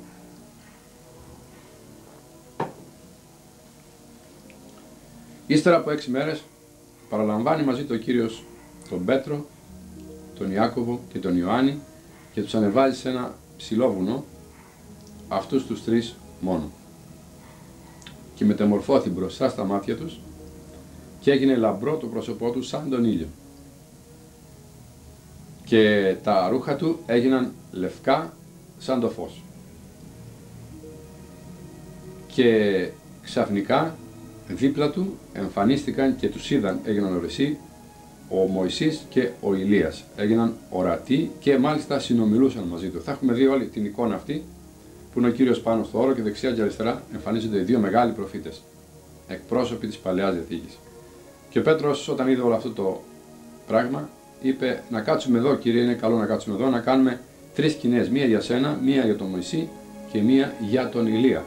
Ύστερα από έξι μέρες παραλαμβάνει μαζί του ο Κύριος τον Πέτρο, τον Ιάκωβο και τον Ιωάννη και τους ανεβάζει σε ένα ψηλό βουνό, αυτούς τους τρεις μόνο. Και μεταμορφώθη μπροστά στα μάτια τους και έγινε λαμπρό το πρόσωπό του σαν τον ήλιο. Και τα ρούχα του έγιναν λευκά σαν το φως. Και ξαφνικά δίπλα του εμφανίστηκαν και τους είδαν, έγιναν ορισοί, ο Μωυσής και ο Ηλίας. Έγιναν ορατοί και μάλιστα συνομιλούσαν μαζί του. Θα έχουμε δει όλη την εικόνα αυτή, που είναι ο Κύριος πάνω στο όρο και δεξιά και αριστερά εμφανίζονται οι δύο μεγάλοι προφήτες, εκπρόσωποι της Παλαιάς Διαθήκης. Και ο Πέτρος, όταν είδε όλο αυτό το πράγμα, είπε: να κάτσουμε εδώ, Κύριε, είναι καλό να κάτσουμε εδώ, να κάνουμε τρεις σκηνές, μία για σένα, μία για τον Μωυσή και μία για τον Ηλία.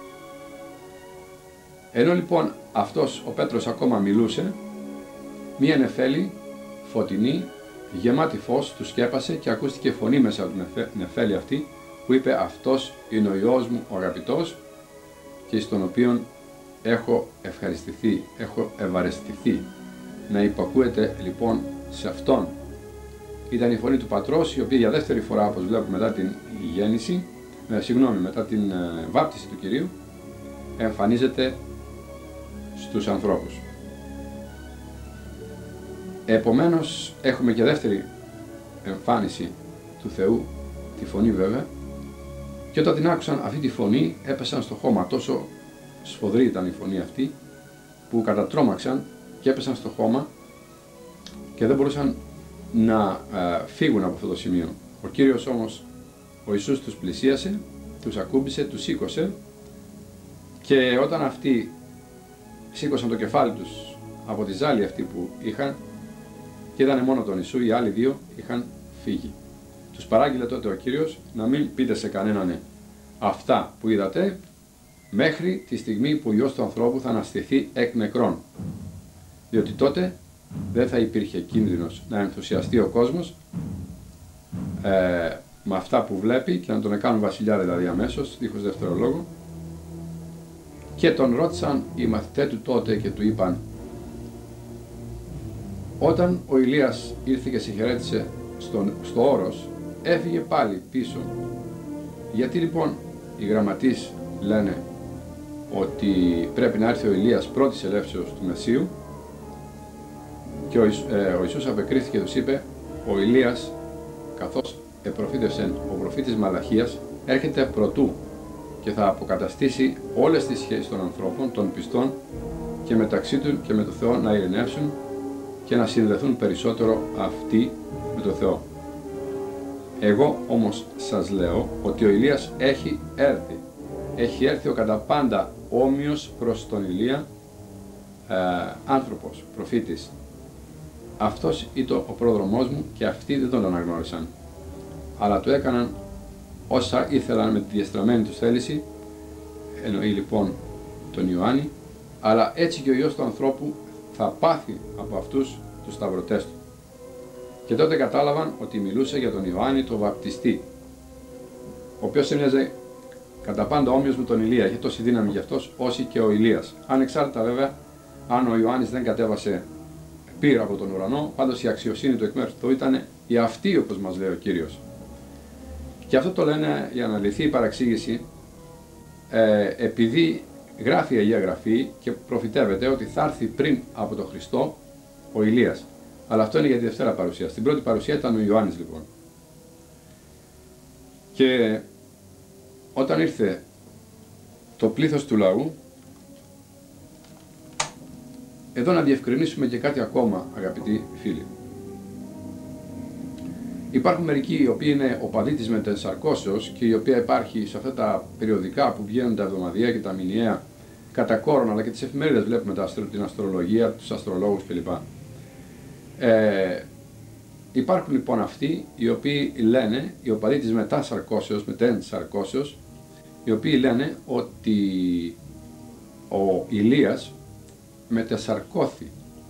Ενώ λοιπόν αυτός ο Πέτρος ακόμα μιλούσε, μία νεφέλη φωτεινή γεμάτη φως, του σκέπασε και ακούστηκε φωνή μέσα από την νεφέλη αυτή που είπε «Αυτός είναι ο Υιός μου ο αγαπητός και στον οποίον έχω ευχαριστηθεί, έχω ευαρεστηθεί». Να υπακούετε λοιπόν σε Αυτόν. Ήταν η φωνή του Πατρός, η οποία για δεύτερη φορά, όπως βλέπουμε μετά την γέννηση, ε, συγγνώμη, μετά την ε, βάπτιση του Κυρίου, εμφανίζεται στους ανθρώπους. Επομένως έχουμε και δεύτερη εμφάνιση του Θεού, τη φωνή βέβαια, και όταν την άκουσαν αυτή τη φωνή έπεσαν στο χώμα. Τόσο σφοδρή ήταν η φωνή αυτή που κατατρώμαξαν και έπεσαν στο χώμα και δεν μπορούσαν να ε, φύγουν από αυτό το σημείο. Ο Κύριος όμως, ο Ιησούς, τους πλησίασε, τους ακούμπησε, τους σήκωσε και όταν αυτοί σήκωσαν το κεφάλι τους από τη ζάλη αυτή που είχαν και είδανε μόνο τον Ιησού, οι άλλοι δύο είχαν φύγει. Τους παράγγειλε τότε ο Κύριος να μην πείτε σε κανέναν αυτά που είδατε μέχρι τη στιγμή που ο Υιός του ανθρώπου θα αναστηθεί εκ νεκρών. Διότι τότε δεν θα υπήρχε κίνδυνος να ενθουσιαστεί ο κόσμος ε, με αυτά που βλέπει και να τον κάνουν βασιλιά δηλαδή αμέσως, δίχως δεύτερο λόγο. Και τον ρώτησαν οι μαθητές του τότε και του είπαν: όταν ο Ηλίας ήρθε και σε χαιρέτησε στο, στο όρος, έφυγε πάλι πίσω. Γιατί λοιπόν οι γραμματείς λένε ότι πρέπει να έρθει ο Ηλίας πρώτης ελεύσεως του Μεσσίου? Και ο, ε, ο Ιησούς απεκρίθηκε και τους είπε: ο Ηλίας, καθώς επροφήτευσε ο προφήτης Μαλαχίας, έρχεται πρωτού και θα αποκαταστήσει όλες τις σχέσεις των ανθρώπων, των πιστών και μεταξύ του και με το Θεό να ειρηνεύσουν και να συνδεθούν περισσότερο αυτοί με το Θεό. Εγώ όμως σας λέω ότι ο Ηλίας έχει έρθει. Έχει έρθει ο κατά πάντα όμοιος προς τον Ηλία ε, άνθρωπος, προφήτης. Αυτός ήταν ο πρόδρομός μου και αυτοί δεν τον αναγνώρισαν. Αλλά του έκαναν όσα ήθελαν με τη διαστραμμένη τους θέληση, εννοεί λοιπόν τον Ιωάννη, αλλά έτσι και ο Υιός του ανθρώπου θα πάθει από αυτούς τους σταυρωτές του. Και τότε κατάλαβαν ότι μιλούσε για τον Ιωάννη τον βαπτιστή, ο οποίος έμοιαζε κατά πάντα όμοιος με τον Ηλία, είχε τόση δύναμη γι' αυτός όσοι και ο Ηλίας. Ανεξάρτητα βέβαια αν ο Ιωάννης δεν κατέβασε πύρα από τον ουρανό, πάντως η αξιοσύνη του εκ μέρους του Θεού ήταν η αυτή, όπως μας λέει ο Κύριος. Και αυτό το λένε για να λυθεί η παραξήγηση, ε, επειδή γράφει η Αγία Γραφή και προφητεύεται ότι θα έρθει πριν από τον Χριστό ο Ηλίας. Αλλά αυτό είναι για τη δευτέρα παρουσία. Στην πρώτη παρουσία ήταν ο Ιωάννης λοιπόν. Και όταν ήρθε το πλήθος του λαού, εδώ να διευκρινίσουμε και κάτι ακόμα, αγαπητοί φίλοι. Υπάρχουν μερικοί οι οποίοι είναι οπαδοί της μετεσαρκώσεως και η οποία υπάρχει σε αυτά τα περιοδικά που βγαίνουν τα εβδομαδιαία και τα μηνιαία κατά κόρον, αλλά και τις εφημερίδες βλέπουμε τα, την αστρολογία, τους αστρολόγους κλπ. Ε, υπάρχουν λοιπόν αυτοί οι οποίοι λένε, οι οπαδοί της μετασαρκώσεως, μετενσαρκώσεως, οι οποίοι λένε ότι ο Ηλίας μετεσαρκώθη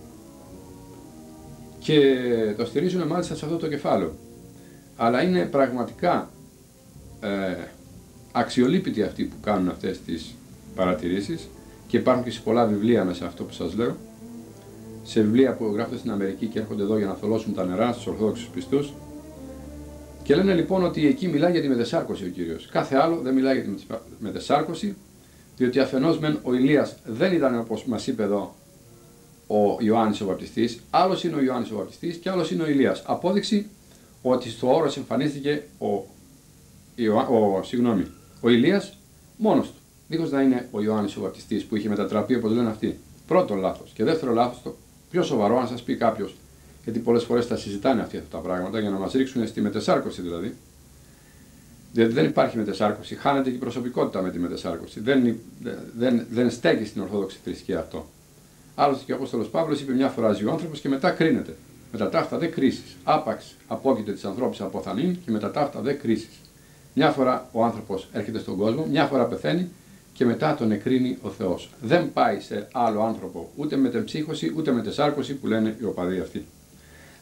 και το στηρίζουν μάλιστα σε αυτό το κεφάλαιο. Αλλά είναι πραγματικά ε, αξιολύπητοι αυτοί που κάνουν αυτές τις παρατηρήσεις και υπάρχουν και σε πολλά βιβλία μέσα αυτό που σας λέω, σε βιβλία που γράφονται στην Αμερική και έρχονται εδώ για να θολώσουν τα νερά στους Ορθόδοξους πιστούς, και λένε λοιπόν ότι εκεί μιλάει για τη μετεσάρκωση ο Κύριος. Κάθε άλλο δεν μιλάει για τη μετεσάρκωση, διότι αφενός μεν ο Ηλίας δεν ήταν, όπως μας είπε εδώ ο Ιωάννης ο Βαπτιστής, άλλος είναι ο Ιωάννης ο Βαπτιστής και άλλος είναι ο Ηλίας. Απόδειξη ότι στο όρος εμφανίστηκε ο, Ιωα... ο, συγγνώμη, ο Ηλίας μόνος του, δίχως να είναι ο Ιωάννης ο Βαπτιστής που είχε μετατραπεί όπως λένε αυτοί. Πρώτο λάθος. Και δεύτερο λάθος, το πιο σοβαρό, αν σας πει κάποιος, γιατί πολλές φορές τα συζητάνε αυτοί αυτά τα πράγματα για να μας ρίξουν στη μετεσάρκωση δηλαδή. Διότι δεν υπάρχει μετεσάρκωση, χάνεται και η προσωπικότητα με τη μετεσάρκωση. Δεν, δεν, δεν στέκει στην Ορθόδοξη θρησκεία αυτό. Άλλωστε και ο Απόστολος Παύλος είπε μια φορά ζει ο άνθρωπος και μετά κρίνεται. Μετά ταύτα δε κρίσεις. Άπαξ απόκειται της ανθρώπης από θανήν και μετά ταύτα δε κρίσεις. Μια φορά ο άνθρωπος έρχεται στον κόσμο, μια φορά πεθαίνει και μετά τον εκρίνει ο Θεός. Δεν πάει σε άλλο άνθρωπο ούτε μετεμψύχωση ούτε μετεσάρκωση που λένε οι οπαδοί αυτοί.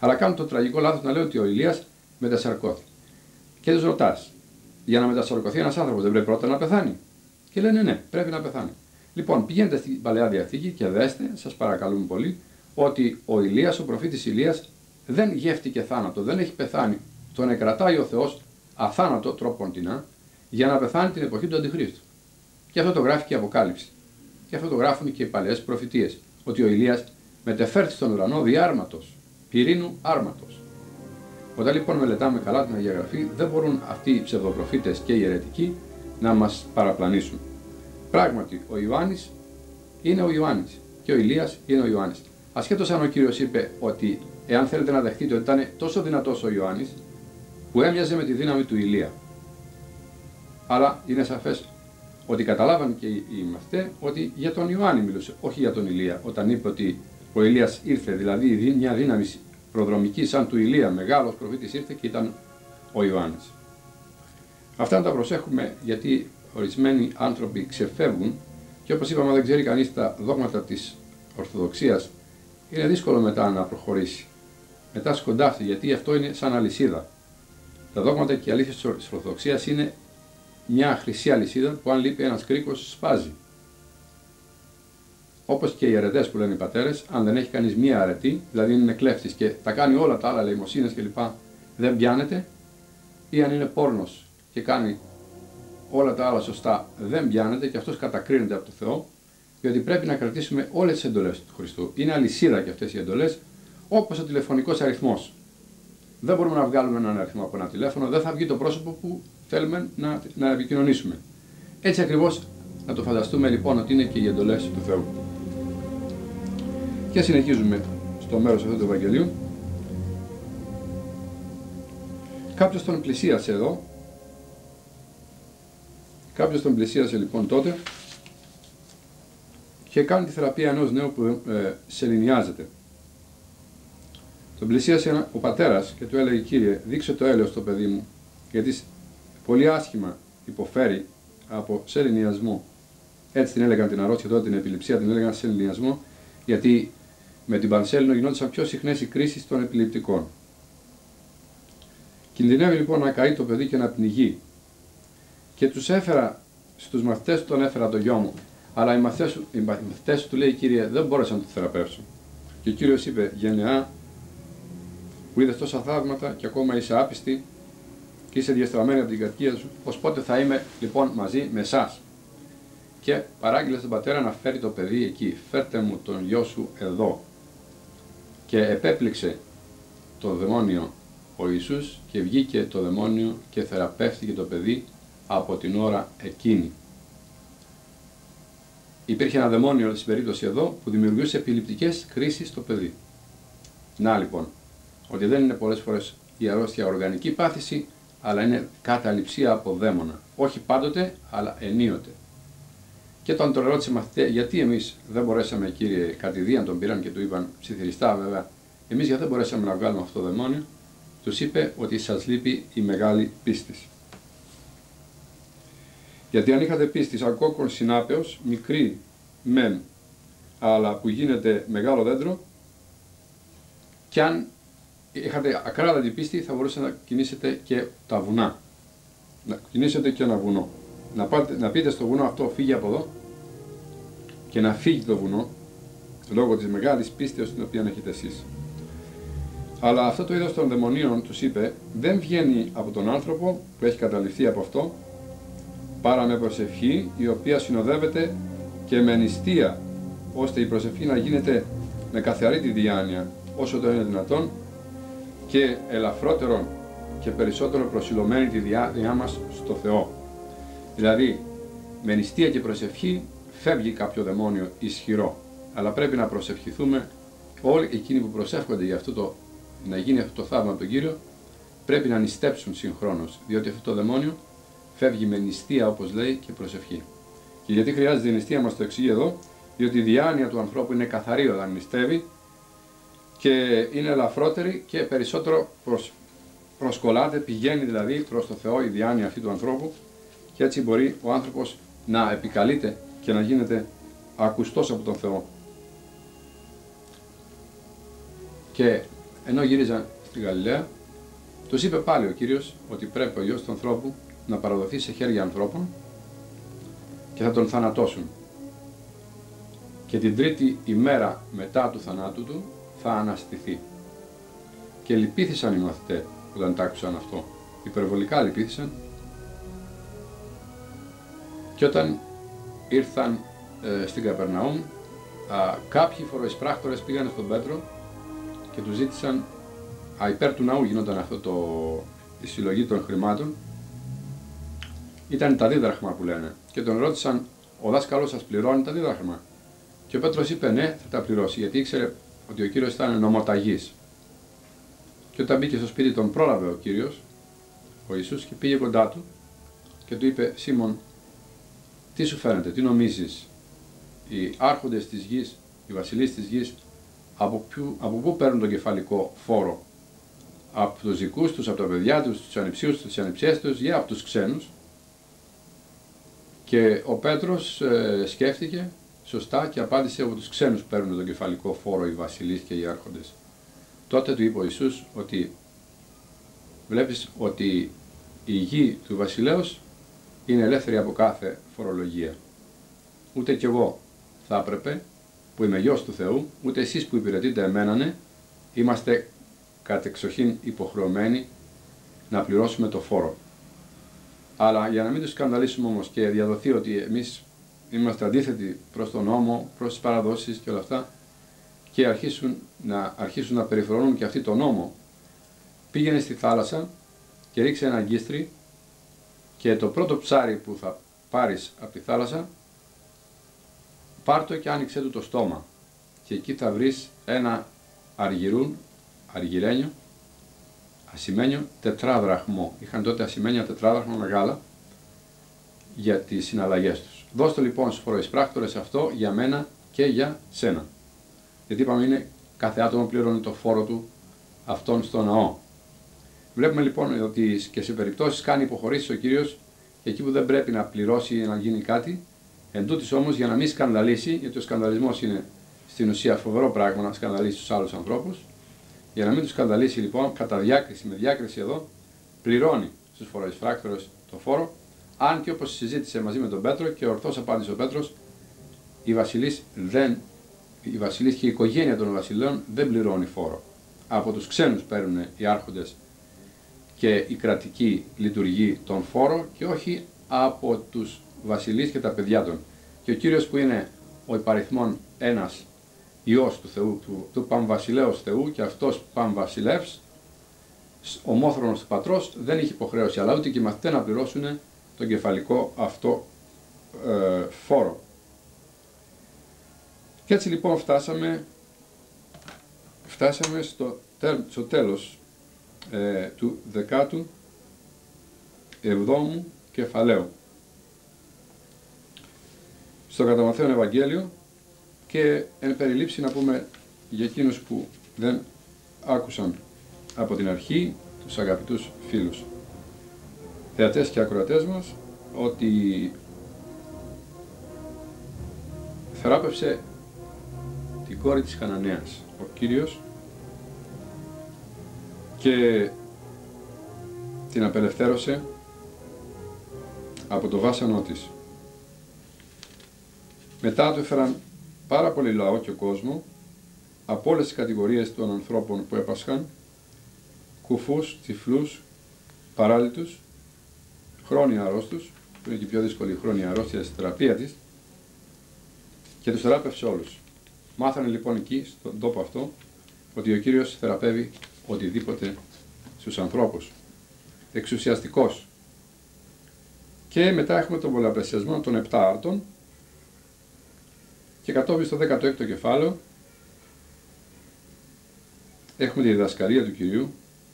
Αλλά κάνουν το τραγικό λάθος να λέει ότι ο Ηλίας μετασαρκώθηκε. Και τους ρωτάς, για να μετασαρκωθεί ένας άνθρωπος δεν πρέπει πρώτα να πεθάνει? Και λένε ναι, πρέπει να πεθάνει. Λοιπόν, πηγαίνετε στην Παλαιά Διαθήκη και δέστε, σας παρακαλούμε πολύ, ότι ο Ηλίας, ο προφήτης Ηλίας, δεν γεύτηκε θάνατο, δεν έχει πεθάνει. Τον εκρατάει ο Θεός αθάνατο τρόποντινά για να πεθάνει την εποχή του Αντιχρίστου. Και αυτό το γράφει και η Αποκάλυψη. Και αυτό το γράφουν και οι παλαιές προφητείες. Ότι ο Ηλίας μετεφέρθη στον ουρανό δι' άρματος, πυρήνου άρματος. Όταν λοιπόν μελετάμε καλά την Αγία Γραφή, δεν μπορούν αυτοί οι ψευδοπροφήτες και οι αιρετικοί να μας παραπλανήσουν. Πράγματι, ο Ιωάννης είναι ο Ιωάννης και ο Ηλίας είναι ο Ιωάννης. Ασχέτως αν ο Κύριος είπε ότι εάν θέλετε να δεχτείτε ότι ήταν τόσο δυνατός ο Ιωάννης που έμοιαζε με τη δύναμη του Ηλία. Αλλά είναι σαφές ότι καταλάβαν και οι μαθητές ότι για τον Ιωάννη μιλούσε, όχι για τον Ηλία, όταν είπε ότι ο Ηλίας ήρθε, δηλαδή μια δύναμη προδρομική σαν του Ηλία, μεγάλος προφήτης ήρθε και ήταν ο Ιωάννης. Αυτά να τα προσέχουμε γιατί ορισμένοι άνθρωποι ξεφεύγουν και όπως είπαμε, δεν ξέρει κανείς τα δόγματα της Ορθοδοξίας, είναι δύσκολο μετά να προχωρήσει. Μετά σκοντάφτει, γιατί αυτό είναι σαν αλυσίδα. Τα δόγματα και οι αλήθειες της Ορθοδοξίας είναι μια χρυσή αλυσίδα που αν λείπει ένας κρίκος σπάζει. Όπως και οι αρετές που λένε οι πατέρες, αν δεν έχει κανείς μία αρετή, δηλαδή είναι κλέφτης και τα κάνει όλα τα άλλα, ελεημοσύνες κλπ., δεν πιάνεται, ή αν είναι πόρνος και κάνει όλα τα άλλα σωστά, δεν πιάνεται και αυτός κατακρίνεται από το Θεό, διότι πρέπει να κρατήσουμε όλες τις εντολές του Χριστού. Είναι αλυσίδα και αυτές οι εντολές, όπως ο τηλεφωνικός αριθμός. Δεν μπορούμε να βγάλουμε έναν αριθμό από ένα τηλέφωνο, δεν θα βγει το πρόσωπο που θέλουμε να, να επικοινωνήσουμε. Έτσι ακριβώς να το φανταστούμε λοιπόν ότι είναι και οι εντολές του Θεού. Και συνεχίζουμε στο μέρος αυτό του Ευαγγελίου. Κάποιος τον πλησίασε εδώ. Κάποιος τον πλησίασε λοιπόν τότε και κάνει τη θεραπεία ενός νέου που ε, σεληνιάζεται. Τον πλησίασε ο πατέρας και του έλεγε: Κύριε, δείξε το έλεος στο παιδί μου, γιατί πολύ άσχημα υποφέρει από σεληνιασμό. Έτσι την έλεγαν την αρρώστια τότε, την επιληψία την έλεγαν σεληνιασμό, γιατί με την πανσέλινο γινόντουσαν πιο συχνές οι κρίσεις των επιληπτικών. Κινδυνεύει λοιπόν να καεί το παιδί και να πνιγεί. Και τους έφερα, στους μαθητές του τον έφερα το γιο μου, αλλά οι μαθητές, οι μαθητές του λέει: Κύριε, δεν μπόρεσαν να το θεραπεύσουν. Και ο Κύριος είπε: Γενεά που είδες τόσα θαύματα και ακόμα είσαι άπιστη και είσαι διαστραμμένη από την κατοικία σου, ως πότε θα είμαι λοιπόν μαζί με εσάς? Και παράγγειλε στον πατέρα να φέρει το παιδί εκεί. Φέρτε μου τον γιο σου εδώ. Και επέπληξε το δαιμόνιο ο Ιησούς και βγήκε το δαιμόνιο και θεραπεύτηκε το παιδί από την ώρα εκείνη. Υπήρχε ένα δαιμόνιο στην περίπτωση εδώ που δημιουργούσε επιληπτικές κρίσεις στο παιδί. Να λοιπόν, ότι δεν είναι πολλές φορές η αρρώστια οργανική πάθηση, αλλά είναι καταληψία από δαίμονα. Όχι πάντοτε, αλλά ενίοτε. Και τον τον ρώτησε μαθητέ, γιατί εμείς δεν μπορέσαμε, Κύριε, κατηδίαν τον πήραν και του είπαν, ψιθυριστά βέβαια, εμείς γιατί δεν μπορέσαμε να βγάλουμε αυτό το δαιμόνιο? Τους είπε ότι σας λείπει η μεγάλη πίστη. Γιατί αν είχατε πίστη σαν κόκκον συνάπεως, μικρή μεν, αλλά που γίνεται μεγάλο δέντρο, και αν είχατε ακράδαντη πίστη θα μπορούσατε να κινήσετε και τα βουνά. Να κινήσετε και ένα βουνό. Να, πάτε, να πείτε στο βουνό αυτό, φύγει από εδώ, και να φύγει το βουνό, λόγω της μεγάλης πίστεως την οποία έχετε εσείς. Αλλά αυτό το είδος των δαιμονίων, τους είπε, δεν βγαίνει από τον άνθρωπο που έχει καταληφθεί από αυτό, παρά με προσευχή, η οποία συνοδεύεται και με νηστεία, ώστε η προσευχή να γίνεται με καθαρή τη διάνοια, όσο το είναι δυνατόν, και ελαφρότερο και περισσότερο προσιλωμένη τη διάνοια μας στο Θεό. Δηλαδή, με νηστεία και προσευχή φεύγει κάποιο δαιμόνιο ισχυρό, αλλά πρέπει να προσευχηθούμε όλοι εκείνοι που προσεύχονται για αυτό το, να γίνει αυτό το θαύμα από τον Κύριο, πρέπει να νηστέψουν συγχρόνως, διότι αυτό το δαιμόνιο φεύγει με νηστεία, όπως λέει, και προσευχή. Και γιατί χρειάζεται η νηστεία, μας το εξηγεί εδώ, διότι η διάνοια του ανθρώπου είναι καθαρή όταν νηστεύει και είναι ελαφρότερη και περισσότερο προσ... προσκολάται, πηγαίνει δηλαδή προς το Θεό η διάνοια αυτή του ανθρώπου, και έτσι μπορεί ο άνθρωπος να επικαλείται και να γίνεται ακουστός από τον Θεό. Και ενώ γύριζαν στη Γαλιλαία, τους είπε πάλι ο Κύριος ότι πρέπει ο Υιός του ανθρώπου να παραδοθεί σε χέρια ανθρώπων και θα τον θανατώσουν. Και την τρίτη ημέρα μετά του θανάτου του θα αναστηθεί. Και λυπήθησαν οι μαθητές όταν τ' άκουσαν αυτό. Υπερβολικά λυπήθησαν. Και όταν ήρθαν ε, στην Καπερναούμ, α, κάποιοι φοροεισπράκτορες πήγαν στον Πέτρο και του ζήτησαν, α, υπέρ του ναού γινόταν αυτό το, η συλλογή των χρημάτων, ήταν τα δίδραχμα που λένε, και τον ρώτησαν, ο δάσκαλος σας πληρώνει τα δίδραχμα? Και ο Πέτρος είπε ναι, θα τα πληρώσει, γιατί ήξερε ότι ο Κύριος ήταν νομοταγής. Και όταν μπήκε στο σπίτι τον πρόλαβε ο Κύριος, ο Ιησούς, και πήγε κοντά του και του είπε, Σίμων, τι σου φαίνεται, τι νομίζεις, οι άρχοντες της γης, οι βασιλείς της γης, από, ποιου, από πού παίρνουν τον κεφαλικό φόρο? Από τους δικούς τους, από τα παιδιά τους, τους ανιψίους τους, τις ανιψιές τους, ή από τους ξένους? Και ο Πέτρος ε, σκέφτηκε σωστά και απάντησε, από τους ξένους παίρνουν τον κεφαλικό φόρο οι βασιλείς και οι άρχοντες. Τότε του είπε ο Ιησούς ότι βλέπεις ότι η γη του βασιλέως είναι ελεύθερη από κάθε φορολογία. Ούτε κι εγώ θα έπρεπε, που είμαι γιος του Θεού, ούτε εσείς που υπηρετείτε εμένανε, είμαστε κατεξοχήν υποχρεωμένοι να πληρώσουμε το φόρο. Αλλά για να μην τους σκανδαλίσουμε όμως και διαδοθεί ότι εμείς είμαστε αντίθετοι προς τον νόμο, προς τις παραδόσεις και όλα αυτά, και αρχίσουν να, αρχίσουν να περιφρονούν και αυτοί τον νόμο, πήγαινε στη θάλασσα και ρίξε ένα αγκίστρι και το πρώτο ψάρι που θα πάρεις από τη θάλασσα, πάρ' το και άνοιξε του το στόμα και εκεί θα βρεις ένα αργυρούν, αργυρένιο, ασημένιο τετράδραχμο. Είχαν τότε ασημένια τετράδραχμα μεγάλα για τις συναλλαγές τους. Δώσ' το λοιπόν στους φοροεισπράκτορες αυτό για μένα και για σένα. Γιατί είπαμε είναι κάθε άτομο πληρώνει το φόρο του αυτόν στο ναό. Βλέπουμε λοιπόν ότι και σε περιπτώσεις κάνει υποχωρήσεις ο Κύριος εκεί που δεν πρέπει να πληρώσει ή να γίνει κάτι. Εν τούτης όμως, για να μην σκανδαλίσει, γιατί ο σκανδαλισμός είναι στην ουσία φοβερό πράγμα να σκανδαλίσει τους άλλους ανθρώπους, για να μην τους σκανδαλίσει λοιπόν, κατά διάκριση, με διάκριση εδώ, πληρώνει στους φοροεισπράκτορες το φόρο, αν και όπως συζήτησε μαζί με τον Πέτρο και ορθώς απάντησε ο Πέτρος, οι βασιλείς, δεν, οι βασιλείς και η οικογένεια των βασιλέων δεν πληρώνει φόρο. Από τους ξένους παίρνουν οι άρχοντες και η κρατική λειτουργεί τον φόρο και όχι από τους βασιλείς και τα παιδιά των. Και ο Κύριος που είναι ο υπαριθμόν ένας Υιός του Θεού, του, του Παμβασιλέως Θεού και αυτός Παμβασιλεύς, ομόθρονος του Πατρός, δεν είχε υποχρέωση, αλλά ούτε και οι μαθητές να πληρώσουν τον κεφαλικό αυτό ε, φόρο. Και έτσι λοιπόν φτάσαμε, φτάσαμε στο, τέλ, στο τέλος ε, του δεκάτου εβδόμου κεφαλαίου στο κατά Ματθαίον Ευαγγέλιο, και εν περιλήψει να πούμε για εκείνους που δεν άκουσαν από την αρχή, τους αγαπητούς φίλους θεατές και ακροατές μας, ότι θεράπευσε την κόρη της Χαναναίας ο Κύριος και την απελευθέρωσε από το βάσανό της. Μετά του έφεραν πάρα πολύ λαό και κόσμο από όλες τις κατηγορίες των ανθρώπων που έπασχαν, κουφούς, τυφλούς, παράλυτους, χρόνια αρρώστους, που είναι και η πιο δύσκολη χρόνια αρρώστια στη θεραπεία της, και τους θεράπευσε όλους. Μάθανε λοιπόν εκεί, στον τόπο αυτό, ότι ο Κύριος θεραπεύει οτιδήποτε στους ανθρώπους. Εξουσιαστικός. Και μετά έχουμε τον πολλαπλασιασμό των επτά άρτων, και κατόπιν στο δέκατο έκτο κεφάλαιο έχουμε τη διδασκαλία του Κυρίου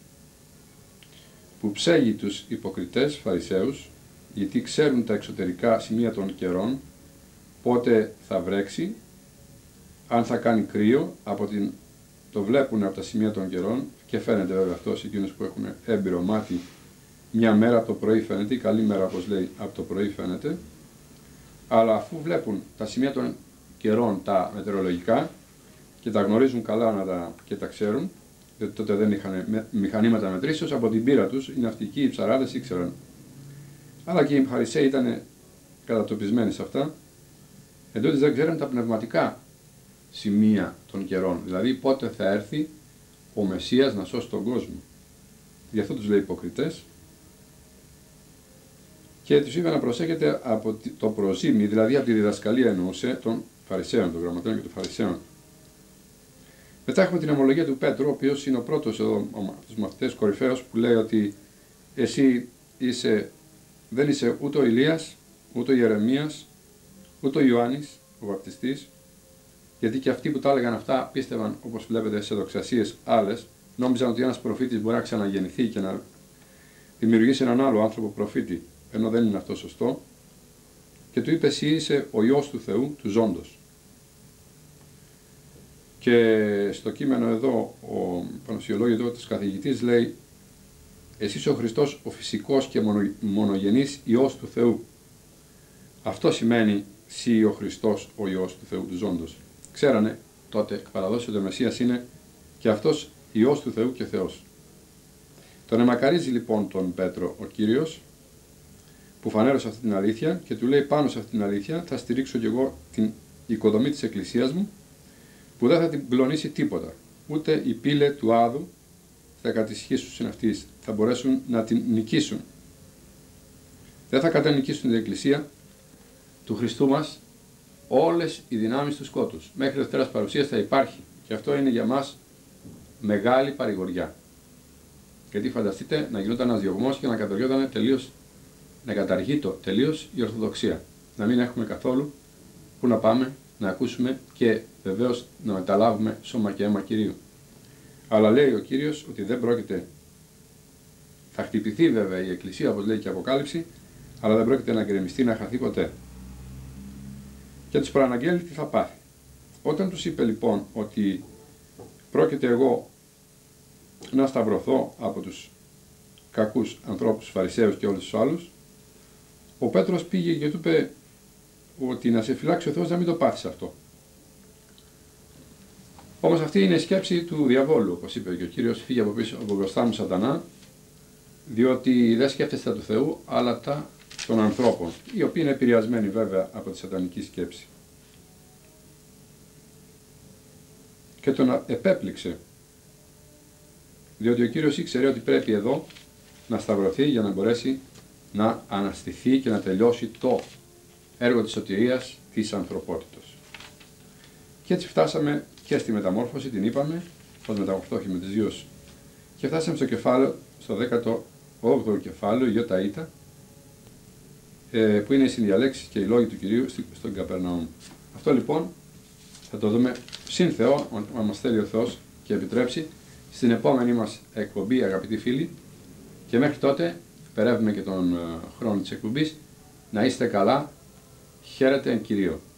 που ψέγει τους υποκριτές Φαρισαίους, γιατί ξέρουν τα εξωτερικά σημεία των καιρών, πότε θα βρέξει, αν θα κάνει κρύο, από την... το βλέπουν από τα σημεία των καιρών, και φαίνεται βέβαια αυτό σε εκείνους που έχουν έμπειρο μάτι, μια μέρα από το πρωί φαίνεται, η καλή μέρα όπως λέει από το πρωί φαίνεται, αλλά αφού βλέπουν τα σημεία των καιρών τα μετεωρολογικά και τα γνωρίζουν καλά να τα, και τα ξέρουν, διότι τότε δεν είχαν μηχανήματα μετρήσεως, από την πείρα τους οι ναυτικοί, οι ψαράδες ήξεραν. Αλλά και οι Φαρισαίοι ήταν κατατοπισμένοι σε αυτά, εντός δεν ξέραν τα πνευματικά σημεία των καιρών, δηλαδή πότε θα έρθει ο Μεσσίας να σώσει τον κόσμο. Γι' αυτό τους λέει υποκριτές και τους είπε να προσέχετε από το προζήμι, δηλαδή από τη διδασκαλία εννοούσε των Φαρισαίων, των Γραμματέων και των Φαρισαίων. Μετά έχουμε την ομολογία του Πέτρου, ο οποίος είναι ο πρώτος εδώ από τους μαθητές κορυφαίος που λέει ότι εσύ είσαι, δεν είσαι ούτε ο Ηλίας, ούτε ο Ιερεμίας, ούτε ο Ιωάννης, ο βαπτιστής, γιατί και αυτοί που τα έλεγαν αυτά πίστευαν, όπως βλέπετε, σε δοξασίες άλλες, νόμιζαν ότι ένας προφήτης μπορεί να ξαναγεννηθεί και να δημιουργήσει έναν άλλο άνθρωπο προφήτη, ενώ δεν είναι αυτό σωστό, και του είπε εσύ είσαι ο Υιός του Θεού, του ζώντος. Και στο κείμενο εδώ ο πανοσιολόγητος καθηγητής λέει εσύ είσαι ο Χριστός ο φυσικός και μονο, μονογενής Υιός του Θεού. Αυτό σημαίνει εσύ ο Χριστός ο Υιός του Θεού του ζώντος. Ξέρανε τότε εκ παραδόσεως ότι ο Μεσσίας είναι και αυτός Υιός του Θεού και Θεός. Τον εμακαρίζει λοιπόν τον Πέτρο ο Κύριος που φανέρωσε αυτή την αλήθεια και του λέει πάνω σε αυτή την αλήθεια θα στηρίξω και εγώ την οικοδομή της Εκκλησίας μου που δεν θα την πλονίσει τίποτα. Ούτε η πύλη του Άδου θα κατησχίσουν στην αυτής, θα μπορέσουν να την νικήσουν. Δεν θα κατανικήσουν την Εκκλησία του Χριστού μας όλες οι δυνάμεις του σκότους. Μέχρι δευτέρας παρουσίας θα υπάρχει και αυτό είναι για μας μεγάλη παρηγοριά. Γιατί φανταστείτε να γινόταν ένας διωγμός και να καταργιόταν τελείως, να καταργείται τελείως η Ορθοδοξία. Να μην έχουμε καθόλου που να πάμε να ακούσουμε και βεβαίως να μεταλάβουμε σώμα και αίμα Κυρίου. Αλλά λέει ο Κύριος ότι δεν πρόκειται, θα χτυπηθεί βέβαια η Εκκλησία όπως λέει και η Αποκάλυψη, αλλά δεν πρόκειται να γκρεμιστεί, να χαθεί ποτέ. Και τους προαναγγέλει τι θα πάθει. Όταν τους είπε λοιπόν ότι πρόκειται εγώ να σταυρωθώ από τους κακούς ανθρώπους, τους Φαρισαίους και όλους τους άλλους, ο Πέτρος πήγε και του είπε ότι να σε φυλάξει ο Θεός να μην το πάθεις αυτό. Όμως αυτή είναι η σκέψη του διαβόλου, όπως είπε και ο Κύριος, φύγε από πίσω από μπροστά μου Σατανά, διότι δεν σκέφτεστε του Θεού, αλλά τα των ανθρώπων, οι οποίοι είναι επηρεασμένοι βέβαια από τη σατανική σκέψη. Και τον επέπληξε, διότι ο Κύριος ήξερε ότι πρέπει εδώ να σταυρωθεί για να μπορέσει να αναστηθεί και να τελειώσει το έργο της σωτηρίας της ανθρωπότητος. Και έτσι φτάσαμε και στη μεταμόρφωση, την είπαμε, πως μεταμορφώθηκε με τις δύο, και φτάσαμε στο κεφάλαιο, στο δέκατο όγδοο κεφάλαιο, Ιωταΐτα, που είναι οι συνδιαλέξεις και οι λόγοι του Κυρίου στον Καπερναούμ. Αυτό λοιπόν θα το δούμε συν Θεό, αν μας θέλει ο Θεός και επιτρέψει, στην επόμενη μας εκπομπή, αγαπητοί φίλοι, και μέχρι τότε περεύουμε και τον χρόνο της εκπομπής. Να είστε καλά, χαίρετε εν Κυρίω.